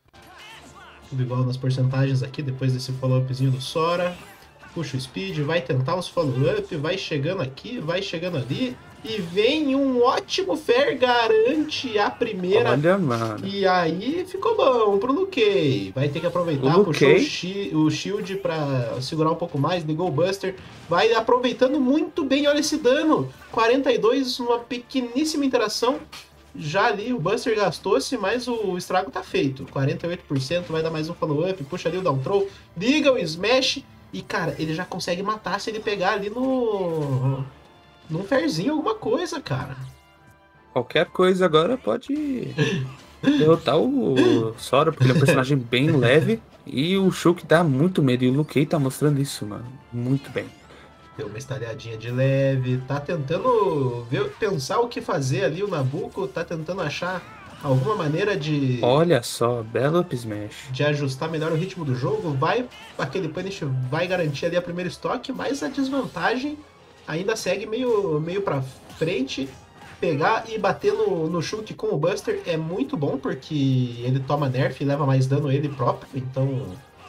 Speaker 2: Tudo igual nas porcentagens aqui, depois desse follow-upzinho do Sora. Puxa o speed, vai tentar os follow-up, vai chegando aqui, vai chegando ali. E vem um ótimo fair, garante a primeira.
Speaker 3: Olha, mano.
Speaker 2: E aí ficou bom pro Luke. Vai ter que aproveitar,
Speaker 3: O
Speaker 2: puxou o,
Speaker 3: Luke?
Speaker 2: shi- o shield pra segurar um pouco mais, ligou o Buster. Vai aproveitando muito bem, olha esse dano. quarenta e dois, uma pequeníssima interação. Já ali o Buster gastou-se, mas o estrago tá feito. quarenta e oito por cento, vai dar mais um follow-up, puxa ali o down throw, liga o smash. E, cara, ele já consegue matar se ele pegar ali no... num fairzinho alguma coisa, cara.
Speaker 3: Qualquer coisa agora pode derrotar o Sora, porque ele é um personagem bem leve. E o Shulk dá muito medo. E o Luke tá mostrando isso, mano. Muito bem.
Speaker 2: Deu uma estalhadinha de leve, tá tentando ver, pensar o que fazer ali, o Nabucco tá tentando achar alguma maneira de,
Speaker 3: Olha só, belo up smash.
Speaker 2: de ajustar melhor o ritmo do jogo. Vai, aquele punish vai garantir ali a primeira estoque, mas a desvantagem ainda segue meio, meio pra frente. Pegar e bater no, no Shulk com o Buster é muito bom, porque ele toma nerf e leva mais dano ele próprio, então...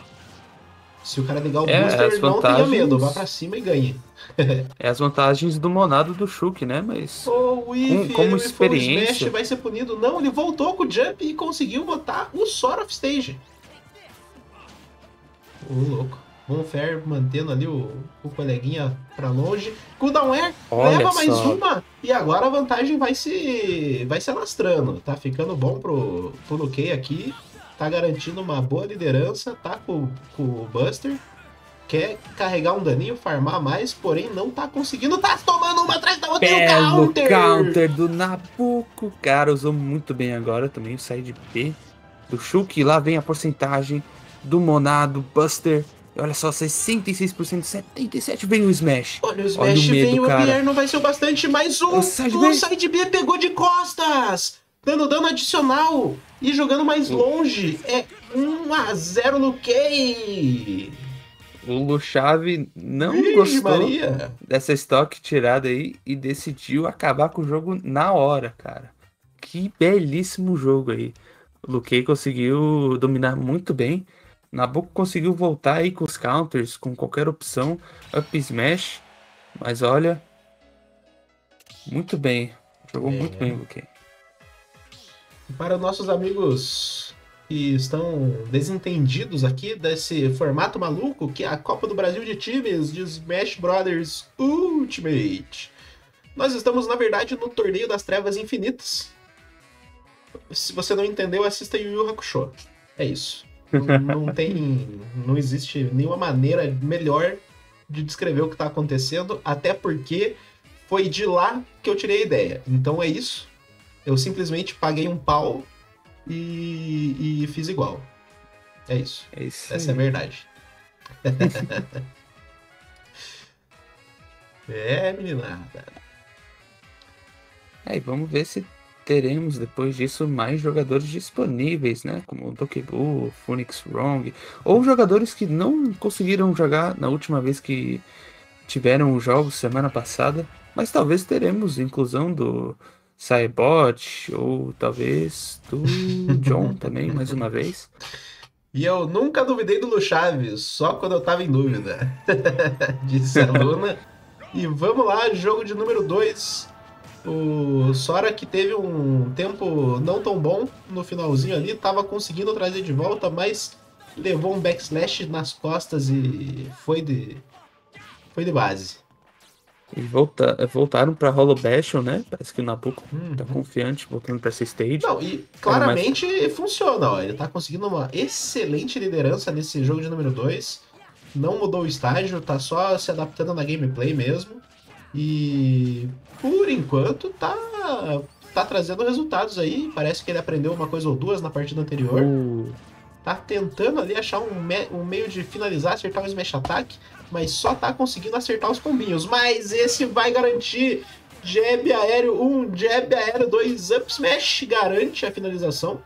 Speaker 2: Se o cara ligar o
Speaker 3: É,
Speaker 2: booster,
Speaker 3: as
Speaker 2: não tenha medo,
Speaker 3: vantagens-
Speaker 2: vá pra cima e ganhe.
Speaker 3: É as vantagens do monado do Shulk, né? Mas
Speaker 2: O Whiff,
Speaker 3: Com- como
Speaker 2: ele foi o
Speaker 3: experiência-
Speaker 2: Smash, vai ser punido. Não, ele voltou com o Jump e conseguiu botar o Sora off stage. Ô, louco. Bonfair mantendo ali o, o coleguinha pra longe. Cooldown Air,
Speaker 3: Olha
Speaker 2: leva mais
Speaker 3: só.
Speaker 2: uma. E agora a vantagem vai se, vai se alastrando. Tá ficando bom pro, pro Luke aqui. Tá garantindo uma boa liderança. Tá com, com o Buster. Quer carregar um daninho, farmar mais, porém não tá conseguindo. Tá tomando uma atrás da outra e o
Speaker 3: Belo
Speaker 2: counter!
Speaker 3: counter do Nabucco. Cara, usou muito bem agora também o side B do Shulk. Lá vem a porcentagem do monado, Buster. E olha só, sessenta e seis por cento, setenta e sete por cento vem o Smash.
Speaker 2: Olha o Smash,
Speaker 3: Olha o medo,
Speaker 2: vem o
Speaker 3: cara.
Speaker 2: Pierre, não vai ser o bastante, mas o,
Speaker 3: O side
Speaker 2: o
Speaker 3: B.
Speaker 2: side B pegou de costas, dando dano adicional e jogando mais
Speaker 3: O-
Speaker 2: longe. É um a zero no Key.
Speaker 3: O Luchave não
Speaker 2: Virgem
Speaker 3: gostou
Speaker 2: Maria.
Speaker 3: dessa estoque tirada aí e decidiu acabar com o jogo na hora, cara. Que belíssimo jogo aí. O Luke conseguiu dominar muito bem. Nabucco conseguiu voltar aí com os counters, com qualquer opção. Up smash. Mas olha, muito bem. Jogou
Speaker 2: É.
Speaker 3: muito bem o Luke.
Speaker 2: Para nossos amigos que estão desentendidos aqui desse formato maluco, que é a Copa do Brasil de Times de Smash Brothers Ultimate. Nós estamos, na verdade, no Torneio das Trevas Infinitas. Se você não entendeu, assista Yu Yu Hakusho. É isso. Não, não tem... Não existe nenhuma maneira melhor de descrever o que está acontecendo, até porque foi de lá que eu tirei a ideia. Então é isso. Eu simplesmente paguei um pau e, e fiz igual. É isso.
Speaker 3: É isso.
Speaker 2: Essa é a
Speaker 3: aí.
Speaker 2: verdade. É, meninada.
Speaker 3: É, e vamos ver se teremos depois disso mais jogadores disponíveis, né? Como o Dokebu, Phoenix Wrong, ou jogadores que não conseguiram jogar na última vez que tiveram os jogos semana passada, mas talvez teremos inclusão do Saibot ou talvez do John também, mais uma vez.
Speaker 2: E eu nunca duvidei do Luchaves, só quando eu tava em dúvida. Disse a Luna. E vamos lá, jogo de número dois. O Sora, que teve um tempo não tão bom no finalzinho ali, tava conseguindo trazer de volta, mas levou um backslash nas costas e foi de, foi de base.
Speaker 3: E volta, voltaram pra Hollow Bastion, né? Parece que o Nabucco
Speaker 2: Uhum.
Speaker 3: tá confiante, voltando pra essa stage.
Speaker 2: Não, e claramente funciona, ó. Ele tá conseguindo uma excelente liderança nesse jogo de número dois. Não mudou o estágio, tá só se adaptando na gameplay mesmo. E por enquanto tá, tá trazendo resultados aí. Parece que ele aprendeu uma coisa ou duas na partida anterior.
Speaker 3: Uh,
Speaker 2: Tá tentando ali achar um, me um meio de finalizar, acertar o smash attack, mas só tá conseguindo acertar os combinhos. Mas esse vai garantir jab aéreo um, jab aéreo dois, up smash, garante a finalização.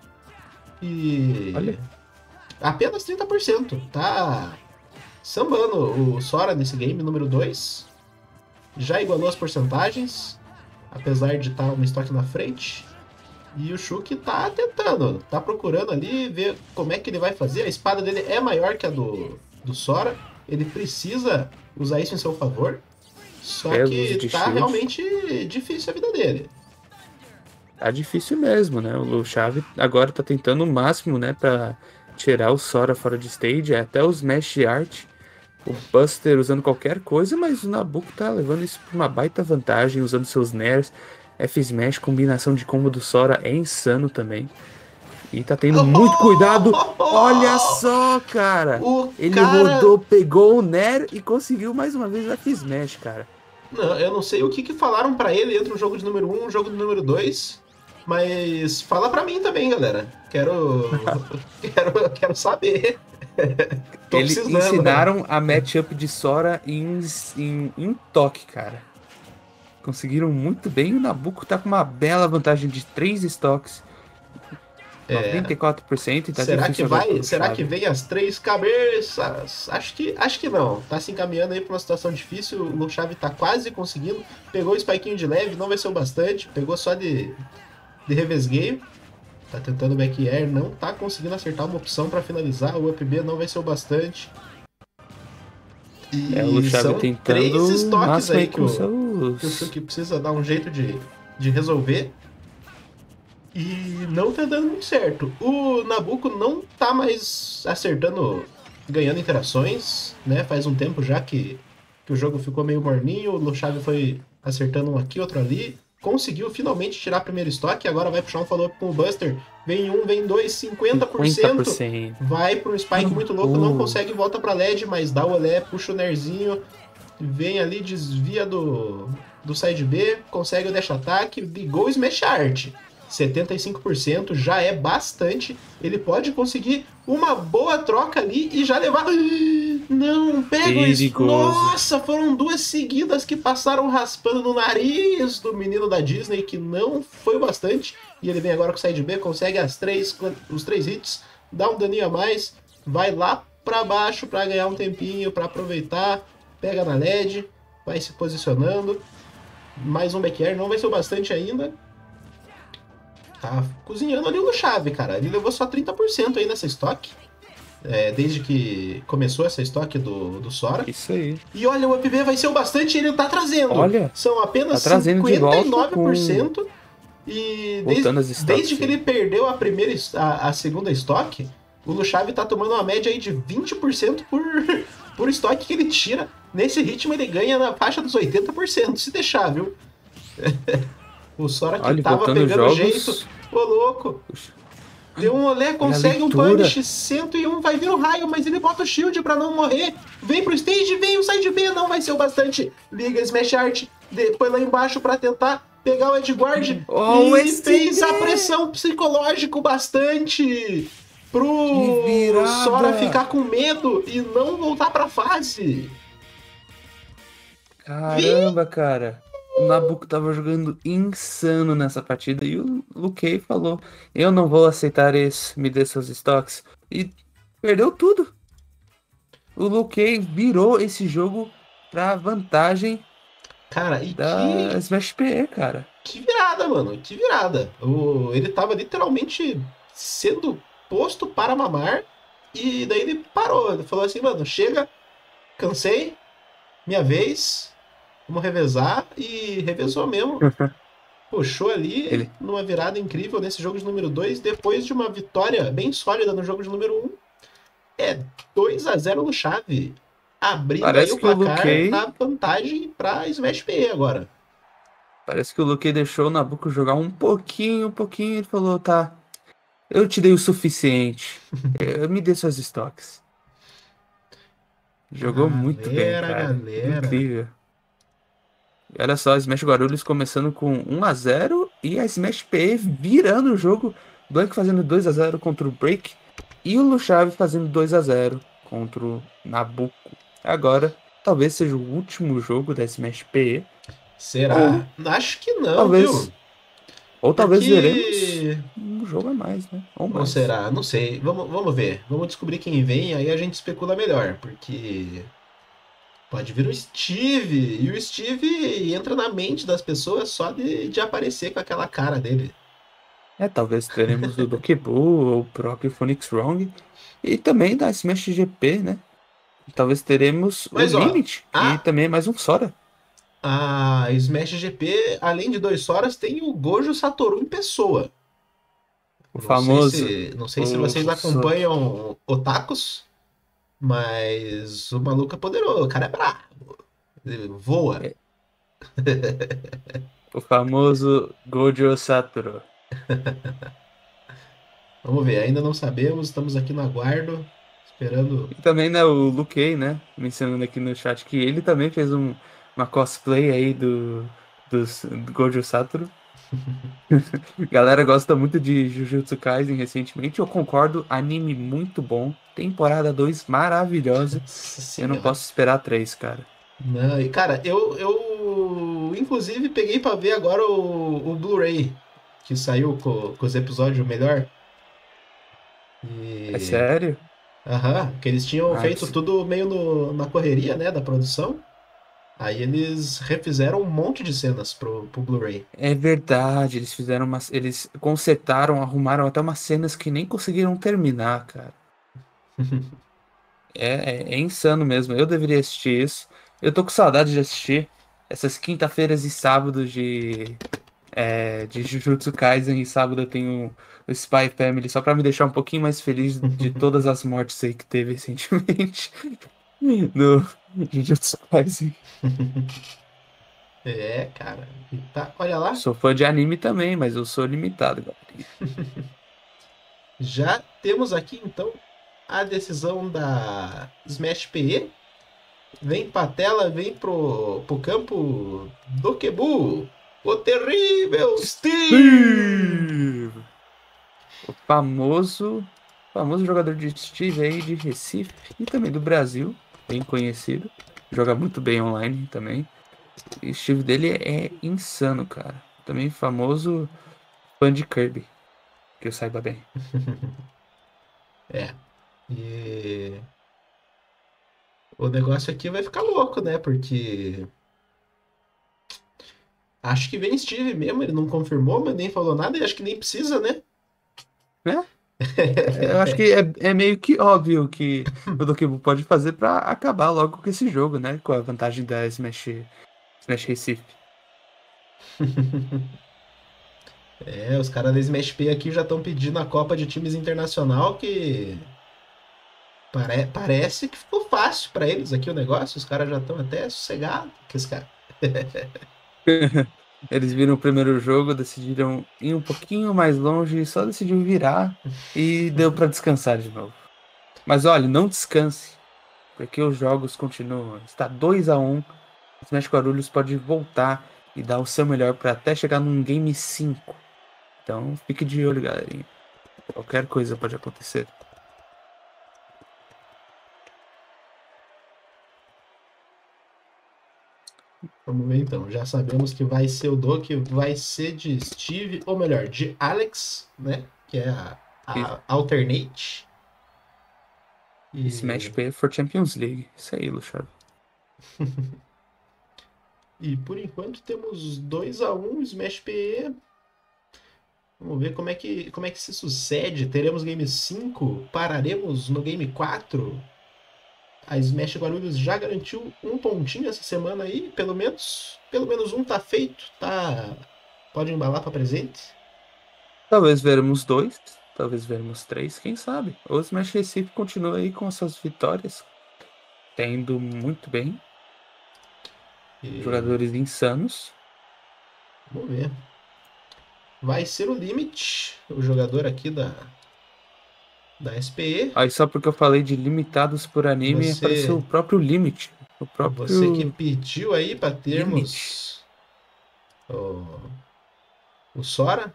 Speaker 2: E
Speaker 3: olha.
Speaker 2: apenas trinta por cento. Tá sambando o Sora nesse game, número dois. Já igualou as porcentagens, apesar de estar uma estoque na frente. E o Shulk tá tentando, tá procurando ali ver como é que ele vai fazer. A espada dele é maior que a do, do Sora. Ele precisa usar isso em seu favor. Só
Speaker 3: É, o uso
Speaker 2: que
Speaker 3: de
Speaker 2: tá
Speaker 3: shield.
Speaker 2: realmente difícil a vida dele.
Speaker 3: Tá difícil mesmo, né? O Luchave agora tá tentando o máximo, né? Pra tirar o Sora fora de stage, até os Smash Art. O Buster usando qualquer coisa, mas o Nabucco tá levando isso pra uma baita vantagem, usando seus Nairs. F-Smash, combinação de combo do Sora é insano também. E tá tendo muito cuidado. Olha só, cara!
Speaker 2: O
Speaker 3: Ele
Speaker 2: cara...
Speaker 3: rodou, pegou o Nair e conseguiu mais uma vez o F-Smash, cara.
Speaker 2: Não, eu não sei o que, que falaram pra ele entre o jogo de número um e o jogo de número dois. Mas fala pra mim também, galera. Quero. quero, quero saber. Tô
Speaker 3: Eles
Speaker 2: precisando.
Speaker 3: ensinaram a matchup de Sora em, em, em toque, cara. Conseguiram muito bem. O Nabucco tá com uma bela vantagem de três estoques. noventa e quatro por cento e tá
Speaker 2: Será que
Speaker 3: difícil agora
Speaker 2: vai?
Speaker 3: pelo
Speaker 2: Será
Speaker 3: Chave.
Speaker 2: que vem as três cabeças? Acho que, acho que não. Tá se encaminhando aí pra uma situação difícil. O Luchave tá quase conseguindo. Pegou o spikezinho de leve, não vai ser o bastante. Pegou só de, de revesgueio. Tá tentando back air, não tá conseguindo acertar uma opção pra finalizar. O up B não vai ser o bastante.
Speaker 3: É, o
Speaker 2: E
Speaker 3: Luchave
Speaker 2: são
Speaker 3: tentando
Speaker 2: três
Speaker 3: o
Speaker 2: estoques
Speaker 3: máximo
Speaker 2: aí
Speaker 3: aí
Speaker 2: que
Speaker 3: com
Speaker 2: o, que o
Speaker 3: seus...
Speaker 2: Shuki precisa dar um jeito de, de resolver. E não tá dando muito certo. O Nabucco não tá mais acertando, ganhando interações, né? Faz um tempo já que, que o jogo ficou meio morninho. O Luchave foi acertando um aqui, outro ali. Conseguiu finalmente tirar o primeiro estoque. Agora vai puxar um follow-up com o Buster. Vem um, vem dois, cinquenta por cento.
Speaker 3: cinquenta por cento.
Speaker 2: Vai para um spike muito louco, não
Speaker 3: Uh.
Speaker 2: consegue, volta para L E D, mas dá o olé, puxa o nerzinho. Vem ali, desvia do, do side B, consegue o dash attack, ligou o smash art. setenta e cinco por cento já é bastante. Ele pode conseguir uma boa troca ali e já levar. Não, pega isso.
Speaker 3: Perigoso.
Speaker 2: Nossa, foram duas seguidas que passaram raspando no nariz do menino da Disney, que não foi o bastante. E ele vem agora com o side B, consegue as três, os três hits, dá um daninho a mais, vai lá pra baixo pra ganhar um tempinho, pra aproveitar. Pega na L E D, vai se posicionando. Mais um back air, não vai ser o bastante ainda. Tá cozinhando ali no chave, cara. Ele levou só trinta por cento aí nessa estoque. É, desde que começou essa estoque do, do Sora.
Speaker 3: Isso aí.
Speaker 2: E olha, o up B vai ser o bastante e ele tá trazendo.
Speaker 3: Olha,
Speaker 2: São apenas
Speaker 3: tá trazendo de
Speaker 2: cinquenta e
Speaker 3: volta
Speaker 2: nove por cento. E
Speaker 3: Voltando às
Speaker 2: desde,
Speaker 3: stocks,
Speaker 2: desde que
Speaker 3: sim.
Speaker 2: ele perdeu a primeira a, a segunda estoque, o Luchave tá tomando uma média aí de vinte por cento por, por estoque que ele tira. Nesse ritmo ele ganha na faixa dos oitenta por cento, se deixar, viu? O Sora que
Speaker 3: Olha,
Speaker 2: tava
Speaker 3: voltando
Speaker 2: pegando
Speaker 3: jogos.
Speaker 2: jeito. Ô, louco. Deu um olé, consegue um
Speaker 3: leitura.
Speaker 2: punish, cento e um, vai vir o raio, mas ele bota o shield pra não morrer. Vem pro stage, vem o side B, não vai ser o bastante. Liga Smash Art, depois lá embaixo pra tentar pegar o Edgeguard.
Speaker 3: Oh,
Speaker 2: e
Speaker 3: esse
Speaker 2: fez
Speaker 3: B.
Speaker 2: a pressão psicológica bastante pro
Speaker 3: Que virada.
Speaker 2: Sora ficar com medo e não voltar pra fase.
Speaker 3: Caramba, cara. O Nabucco tava jogando insano nessa partida e o Luke falou: eu não vou aceitar isso, me dê seus estoques. E perdeu tudo. O Luke virou esse jogo pra vantagem
Speaker 2: Cara, e
Speaker 3: da
Speaker 2: que,
Speaker 3: Smash P E, cara.
Speaker 2: que virada, mano, que virada. O, ele tava literalmente sendo posto para mamar e daí ele parou. Ele falou assim, mano, chega, cansei, minha vez, vamos revezar, e revezou mesmo. Puxou ali
Speaker 3: Ele-
Speaker 2: numa virada incrível nesse jogo de número dois, depois de uma vitória bem sólida no jogo de número um. É dois a zero no chave. Abrindo
Speaker 3: Parece
Speaker 2: aí o
Speaker 3: que o
Speaker 2: placar
Speaker 3: Luke-
Speaker 2: na vantagem para Smash P E agora.
Speaker 3: Parece que o Luke deixou o Nabucco jogar um pouquinho, um pouquinho. Ele falou: tá, eu te dei o suficiente. Eu, me dê seus estoques. Jogou muito bem,
Speaker 2: Galera,
Speaker 3: cara.
Speaker 2: galera.
Speaker 3: Incrível. Olha só, Smash Guarulhos começando com um a zero e a Smash P E virando o jogo. Blank fazendo dois a zero contra o Break e o Luchave fazendo dois a zero contra o Nabucco. Agora, talvez seja o último jogo da Smash P E.
Speaker 2: Será? Acho que não,
Speaker 3: Talvez.
Speaker 2: viu?
Speaker 3: Ou talvez
Speaker 2: Porque...
Speaker 3: veremos um jogo a mais, né? Ou
Speaker 2: Ou
Speaker 3: mais.
Speaker 2: será? Não sei. Vamos, vamos ver. Vamos descobrir quem vem, aí a gente especula melhor. Porque pode vir o Steve. E o Steve entra na mente das pessoas só de, de aparecer com aquela cara dele.
Speaker 3: É, talvez teremos o Dokebu ou o próprio Phoenix Wrong. E também da Smash G P, né? Talvez teremos
Speaker 2: Mas,
Speaker 3: o
Speaker 2: ó,
Speaker 3: Limit, que
Speaker 2: a,
Speaker 3: também é mais um Sora.
Speaker 2: a Smash G P, além de dois Soras, tem o Gojo Satoru em pessoa.
Speaker 3: O
Speaker 2: Não sei
Speaker 3: famoso.
Speaker 2: se, não sei se
Speaker 3: O,
Speaker 2: vocês
Speaker 3: o So-
Speaker 2: acompanham Otakus, mas o maluco é poderoso, o cara é brabo. Ele voa.
Speaker 3: é, o famoso Gojo Satoru.
Speaker 2: Vamos ver, ainda não sabemos, estamos aqui no aguardo, esperando.
Speaker 3: E também, né, o Luquei, né? Mencionando aqui no chat que ele também fez um, uma cosplay aí do, dos- do Gojo Satoru. Galera gosta muito de Jujutsu Kaisen recentemente. Eu concordo, anime muito bom. Temporada dois maravilhosa.
Speaker 2: Nossa
Speaker 3: Eu não
Speaker 2: senhora.
Speaker 3: posso esperar três, cara.
Speaker 2: Não, e cara, eu, eu inclusive peguei pra ver agora o, o Blu-ray que saiu com, com os episódios melhor.
Speaker 3: É
Speaker 2: E.
Speaker 3: sério?
Speaker 2: Aham, que eles tinham
Speaker 3: Ah,
Speaker 2: feito tudo meio no- na correria, né, da produção. Aí eles refizeram um monte de cenas pro, pro Blu-ray.
Speaker 3: é verdade. Eles fizeram umas. Eles consertaram, arrumaram até umas cenas que nem conseguiram terminar, cara. É, é, é insano mesmo. Eu deveria assistir isso. Eu tô com saudade de assistir essas quinta-feiras e sábados de, é, de Jujutsu Kaisen. E sábado eu tenho o Spy Family, só pra me deixar um pouquinho mais feliz de todas as mortes aí que teve recentemente no Jujutsu Kaisen.
Speaker 2: É, cara. E tá, olha lá,
Speaker 3: Sou fã de anime também, mas eu sou limitado, galera.
Speaker 2: já temos aqui então a decisão da Smash P E. Vem pra tela, vem pro, pro campo do Kebu. O terrível Steve!
Speaker 3: Steve! O famoso, famoso jogador de Steve aí de Recife e também do Brasil, bem conhecido. Joga muito bem online também. E o Steve dele é insano, cara. Também famoso fã de Kirby, que eu saiba bem.
Speaker 2: É. E o negócio aqui vai ficar louco, né? Porque acho que vem Steve mesmo, ele não confirmou, mas nem falou nada e acho que nem precisa, né?
Speaker 3: Né? É, eu acho que é, é meio que óbvio que o Dokebu pode fazer pra acabar logo com esse jogo, né? Com a vantagem da Smash, Smash Recife.
Speaker 2: É, os caras da Smash P aqui já estão pedindo a Copa de Times Internacional que pare- parece que ficou fácil pra eles aqui o negócio. Os caras já estão até sossegados. Que os cara...
Speaker 3: Eles viram o primeiro jogo, decidiram ir um pouquinho mais longe, só decidiu virar e deu pra descansar de novo. Mas olha, não descanse, porque os jogos continuam. Está dois a um. Smash Guarulhos pode voltar e dar o seu melhor para até chegar num game cinco. Então fique de olho, galerinha. Qualquer coisa pode acontecer.
Speaker 2: Vamos ver então. Já sabemos que vai ser o Do, que vai ser de Steve, ou melhor, de Alex, né? Que é a, a Alternate. E...
Speaker 3: Smash P for Champions League. Isso aí, Luchado.
Speaker 2: e por enquanto temos dois a um Smash P E. Vamos ver como é que, como é que se sucede. Teremos game cinco, pararemos no game quatro. A Smash Guarulhos já garantiu um pontinho essa semana aí, pelo menos. Pelo menos um tá feito, tá. Pode embalar para presente.
Speaker 3: Talvez veremos dois, talvez veremos três, quem sabe? O Smash Recife continua aí com as suas vitórias, tá indo muito bem.
Speaker 2: E...
Speaker 3: Jogadores insanos.
Speaker 2: Vamos ver. Vai ser o Limit, o jogador aqui da, da S P E.
Speaker 3: Aí só porque eu falei de limitados por anime,
Speaker 2: Você-
Speaker 3: apareceu o próprio Limit. O próprio
Speaker 2: Você que pediu aí para termos
Speaker 3: Limit.
Speaker 2: O, o Sora.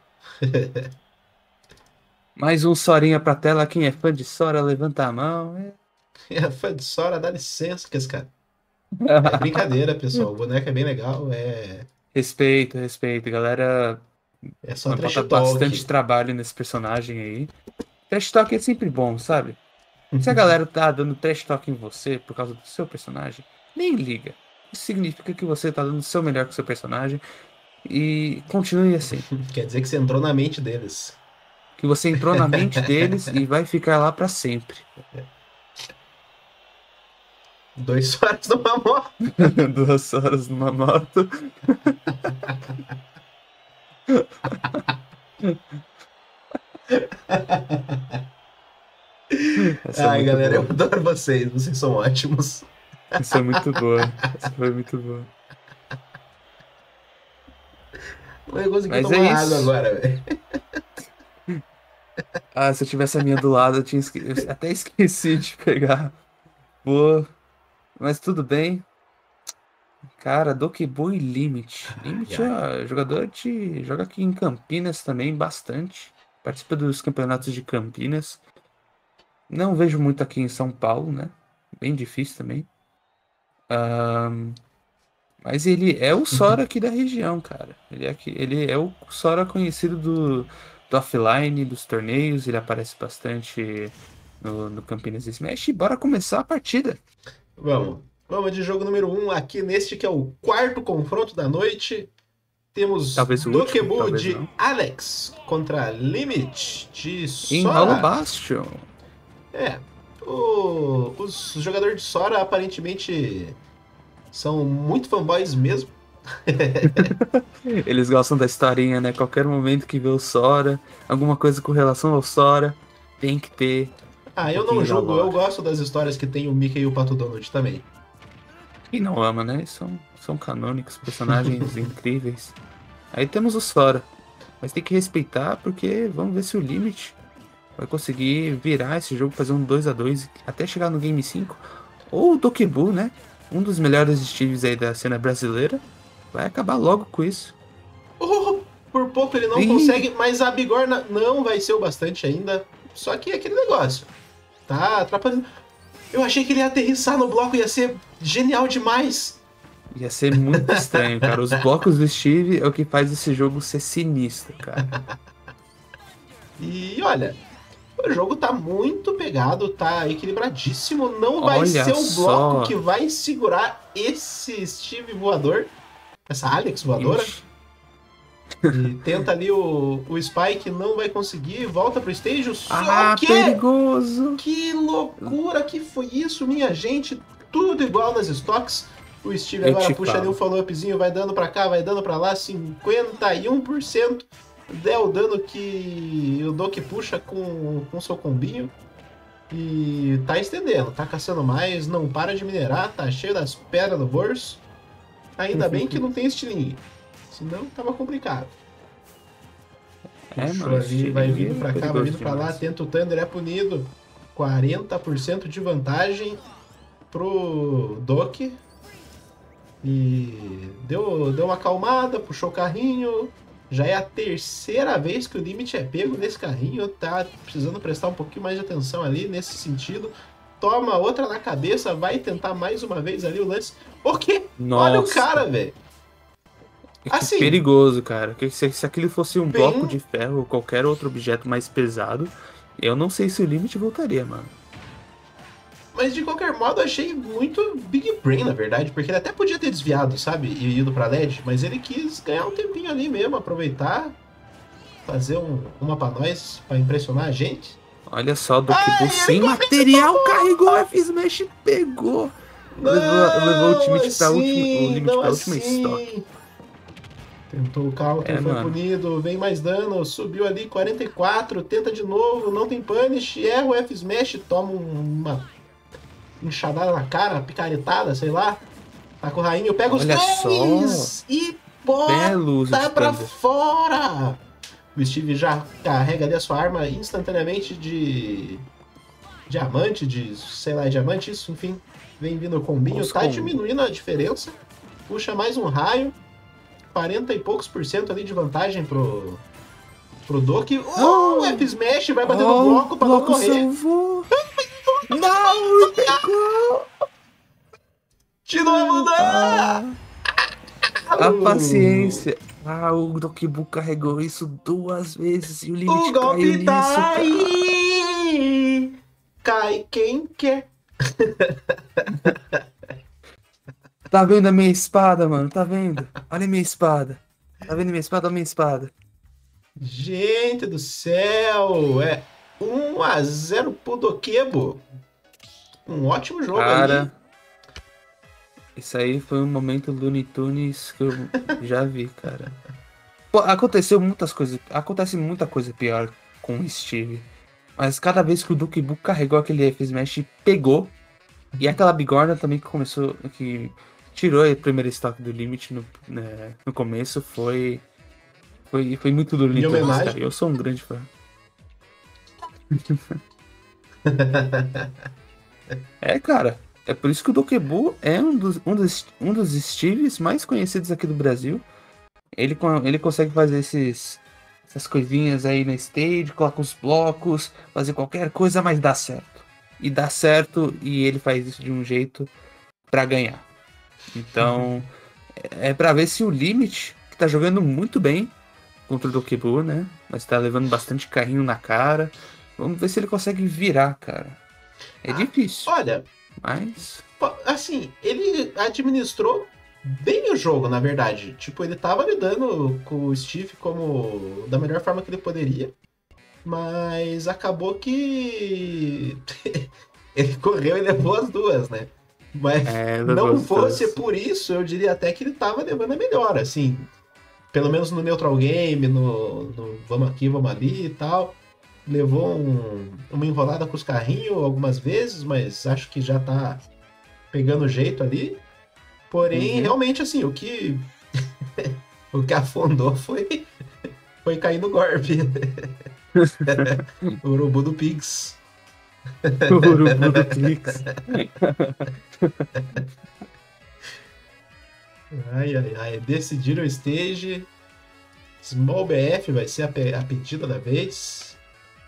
Speaker 3: Mais um Sorinha pra tela. Quem é fã de Sora, levanta a mão. É.
Speaker 2: É fã de Sora, dá licença, que esse cara. É brincadeira, pessoal. O boneco é bem legal. É,
Speaker 3: Respeito, respeito. Galera,
Speaker 2: é só
Speaker 3: vai
Speaker 2: trash
Speaker 3: botar bastante
Speaker 2: talk.
Speaker 3: trabalho nesse personagem aí. Trash talk é sempre bom, sabe? Se a galera tá dando trash talk em você por causa do seu personagem, nem liga. Isso significa que você tá dando o seu melhor com o seu personagem e continue assim.
Speaker 2: Quer dizer que você entrou na mente deles.
Speaker 3: Que você entrou na mente deles e vai ficar lá pra sempre.
Speaker 2: Dois Soras numa moto.
Speaker 3: Duas horas numa moto. Essa é
Speaker 2: Ai,
Speaker 3: muito
Speaker 2: galera, eu
Speaker 3: boa.
Speaker 2: adoro vocês. Vocês são ótimos.
Speaker 3: Essa é muito boa. Essa foi muito boa.
Speaker 2: Não ia conseguir
Speaker 3: Mas é
Speaker 2: tomar água
Speaker 3: isso.
Speaker 2: agora, velho.
Speaker 3: Ah, se eu tivesse a minha do lado, eu tinha esque... eu até esqueci de pegar. Pô, mas tudo bem. Cara, Dokebo e Limit. Limit
Speaker 2: Ai, ai.
Speaker 3: é jogador de. Joga aqui em Campinas também bastante. Participa dos campeonatos de Campinas. Não vejo muito aqui em São Paulo, né? Bem difícil também. Ahn, Mas ele é o Sora aqui da região, cara. Ele é, aqui... ele é o Sora conhecido do... do offline, dos torneios. Ele aparece bastante no, no Campinas Smash. E bora começar a partida.
Speaker 2: Vamos. Vamos de jogo número um. Aqui neste que é o quarto confronto da noite. Temos
Speaker 3: Talvez o último,
Speaker 2: Dokebo
Speaker 3: talvez
Speaker 2: de
Speaker 3: não.
Speaker 2: Alex contra Limit de
Speaker 3: Em Hollow
Speaker 2: Sora.
Speaker 3: Bastion.
Speaker 2: É. O... Os jogadores de Sora aparentemente são muito fanboys mesmo.
Speaker 3: Eles gostam da historinha, né? Qualquer momento que vê o Sora, alguma coisa com relação ao Sora, tem que ter
Speaker 2: Ah,
Speaker 3: um
Speaker 2: eu não
Speaker 3: pouquinho da
Speaker 2: julgo, eu
Speaker 3: lore.
Speaker 2: gosto das histórias que tem o Mickey e o Pato Donald também.
Speaker 3: Quem não ama, né? São, são canônicos, personagens incríveis. Aí temos o Sora. Mas tem que respeitar, porque vamos ver se o Limit vai conseguir virar esse jogo, fazer um dois a dois até chegar no Game cinco. Ou o Dokebo, né? Um dos melhores Steves aí da cena brasileira. Vai acabar logo com isso.
Speaker 2: Oh, por pouco ele não
Speaker 3: Ih.
Speaker 2: consegue, mas a bigorna não vai ser o bastante ainda. Só que é aquele negócio. Tá atrapalhando. Eu achei que ele ia aterrissar no bloco, ia ser genial demais.
Speaker 3: Ia ser muito estranho, cara. Os blocos do Steve é o que faz esse jogo ser sinistro, cara.
Speaker 2: E olha, o jogo tá muito pegado, tá equilibradíssimo. Não vai
Speaker 3: Olha
Speaker 2: ser o
Speaker 3: só.
Speaker 2: bloco que vai segurar esse Steve voador, essa Alex voadora.
Speaker 3: Ixi.
Speaker 2: E tenta ali o, o Spike, não vai conseguir, volta pro stage. Só
Speaker 3: Ah,
Speaker 2: que
Speaker 3: perigoso!
Speaker 2: que loucura que foi isso, minha gente. Tudo igual nas stocks. O Steve
Speaker 3: Eu
Speaker 2: agora
Speaker 3: te
Speaker 2: puxa
Speaker 3: falo.
Speaker 2: ali um follow-upzinho, vai dando pra cá, vai dando pra lá, cinquenta e um por cento é o dano que o Doki puxa com, com seu combinho. E tá estendendo, tá caçando mais, não para de minerar, tá cheio das pedras no bolso. Ainda bem que não tem estilingue, senão tava complicado.
Speaker 3: É,
Speaker 2: Puxou
Speaker 3: mano,
Speaker 2: ali, vai
Speaker 3: estilingue
Speaker 2: vindo
Speaker 3: é
Speaker 2: pra cá, vai
Speaker 3: perigoso
Speaker 2: vindo pra lá,
Speaker 3: demais.
Speaker 2: tenta o Thunder, é punido. quarenta por cento de vantagem pro Doki. E deu, deu uma acalmada, puxou o carrinho. Já é a terceira vez que o Limit é pego nesse carrinho. Tá precisando prestar um pouquinho mais de atenção ali nesse sentido. Toma outra na cabeça, vai tentar mais uma vez ali o lance. O quê? Olha o
Speaker 3: Nossa.
Speaker 2: cara, velho.
Speaker 3: Que
Speaker 2: Assim,
Speaker 3: perigoso, cara. Que Se, se aquilo fosse um
Speaker 2: bem-
Speaker 3: bloco de ferro ou qualquer outro objeto mais pesado, eu não sei se o Limit voltaria, mano.
Speaker 2: Mas de qualquer modo, eu achei muito Big Brain, na verdade, porque ele até podia ter desviado, sabe? E ido pra L E D, mas ele quis ganhar um tempinho ali mesmo, aproveitar, fazer um, uma pra nós, pra impressionar a gente.
Speaker 3: Olha só, do
Speaker 2: Ai,
Speaker 3: que
Speaker 2: ele
Speaker 3: sem
Speaker 2: começou!
Speaker 3: material, carregou, F-Smash pegou. Levou, levou o Limit pra
Speaker 2: assim,
Speaker 3: última, o limite
Speaker 2: não
Speaker 3: pra última
Speaker 2: assim.
Speaker 3: estoque.
Speaker 2: Tentou o counter,
Speaker 3: É,
Speaker 2: foi
Speaker 3: mano.
Speaker 2: punido, vem mais dano, subiu ali quarenta e quatro, tenta de novo, não tem punish, erra o F-Smash, toma uma enxadada na cara, picaretada, sei lá. Tá com o rainho, pega os
Speaker 3: Olha
Speaker 2: dois e bota
Speaker 3: Belo uso de
Speaker 2: pra
Speaker 3: Thunder.
Speaker 2: fora. O Steve já carrega ali a sua arma instantaneamente de diamante, de sei lá, diamante, isso, enfim. Vem vindo o combinho,
Speaker 3: Os
Speaker 2: tá
Speaker 3: combos.
Speaker 2: diminuindo a diferença. Puxa mais um raio. quarenta e poucos por cento ali de vantagem pro, pro Doki. Oh, o F-Smash vai bater no bloco pra não morrer.
Speaker 3: Salvou. Não, pegou.
Speaker 2: De novo, não!
Speaker 3: Ah, a paciência. Ah, o Dokibu carregou isso duas vezes e o limite
Speaker 2: O golpe
Speaker 3: caiu nisso,
Speaker 2: tá
Speaker 3: cara.
Speaker 2: aí! Cai quem quer.
Speaker 3: Tá vendo a minha espada, mano? Tá vendo? Olha a minha espada. Tá vendo minha espada? Olha a minha espada.
Speaker 2: Gente do céu! É um a zero pro Dokebo. Um ótimo jogo
Speaker 3: Cara,
Speaker 2: ali.
Speaker 3: isso aí foi um momento Looney Tunes que eu já vi, cara. Pô, aconteceu muitas coisas. Acontece muita coisa pior com o Steve. Mas cada vez que o Dokibu carregou aquele F-Smash e pegou. E aquela bigorna também que começou. Que tirou o primeiro estoque do limite no, né, no começo. Foi. Foi, foi muito do Looney Tunes,
Speaker 2: homenagem.
Speaker 3: cara. Eu sou um grande fã. É, cara. É por isso que o Dokebu é um dos, um dos, um dos Steves mais conhecidos aqui do Brasil. Ele, co- ele consegue fazer esses, essas coisinhas aí na stage, coloca os blocos, fazer qualquer coisa, mas dá certo. E dá certo, e ele faz isso de um jeito pra ganhar. Então, é pra ver se o Limit, que tá jogando muito bem contra o Dokebu, né? Mas tá levando bastante carrinho na cara. Vamos ver se ele consegue virar, cara. É difícil,
Speaker 2: Olha,
Speaker 3: mas...
Speaker 2: pô, assim, ele administrou bem o jogo, na verdade. Tipo, ele tava lidando com o Steve como da melhor forma que ele poderia. Mas acabou que ele correu e levou as duas, né? Mas
Speaker 3: É, levou
Speaker 2: não
Speaker 3: as
Speaker 2: fosse
Speaker 3: duas.
Speaker 2: por isso, eu diria até que ele tava levando a melhor, assim. Pelo menos no neutral game, no, no vamos aqui, vamos ali e tal. Levou um- uma enrolada com os carrinhos algumas vezes, mas acho que já tá pegando o jeito ali. Porém,
Speaker 3: Uhum.
Speaker 2: realmente, assim, o que o que afundou foi, foi cair no golpe. O urubu do Pigs.
Speaker 3: O urubu do Pix.
Speaker 2: Ai, ai, ai. Decidiram o stage. Small B F vai ser a, pe- a pedida da vez.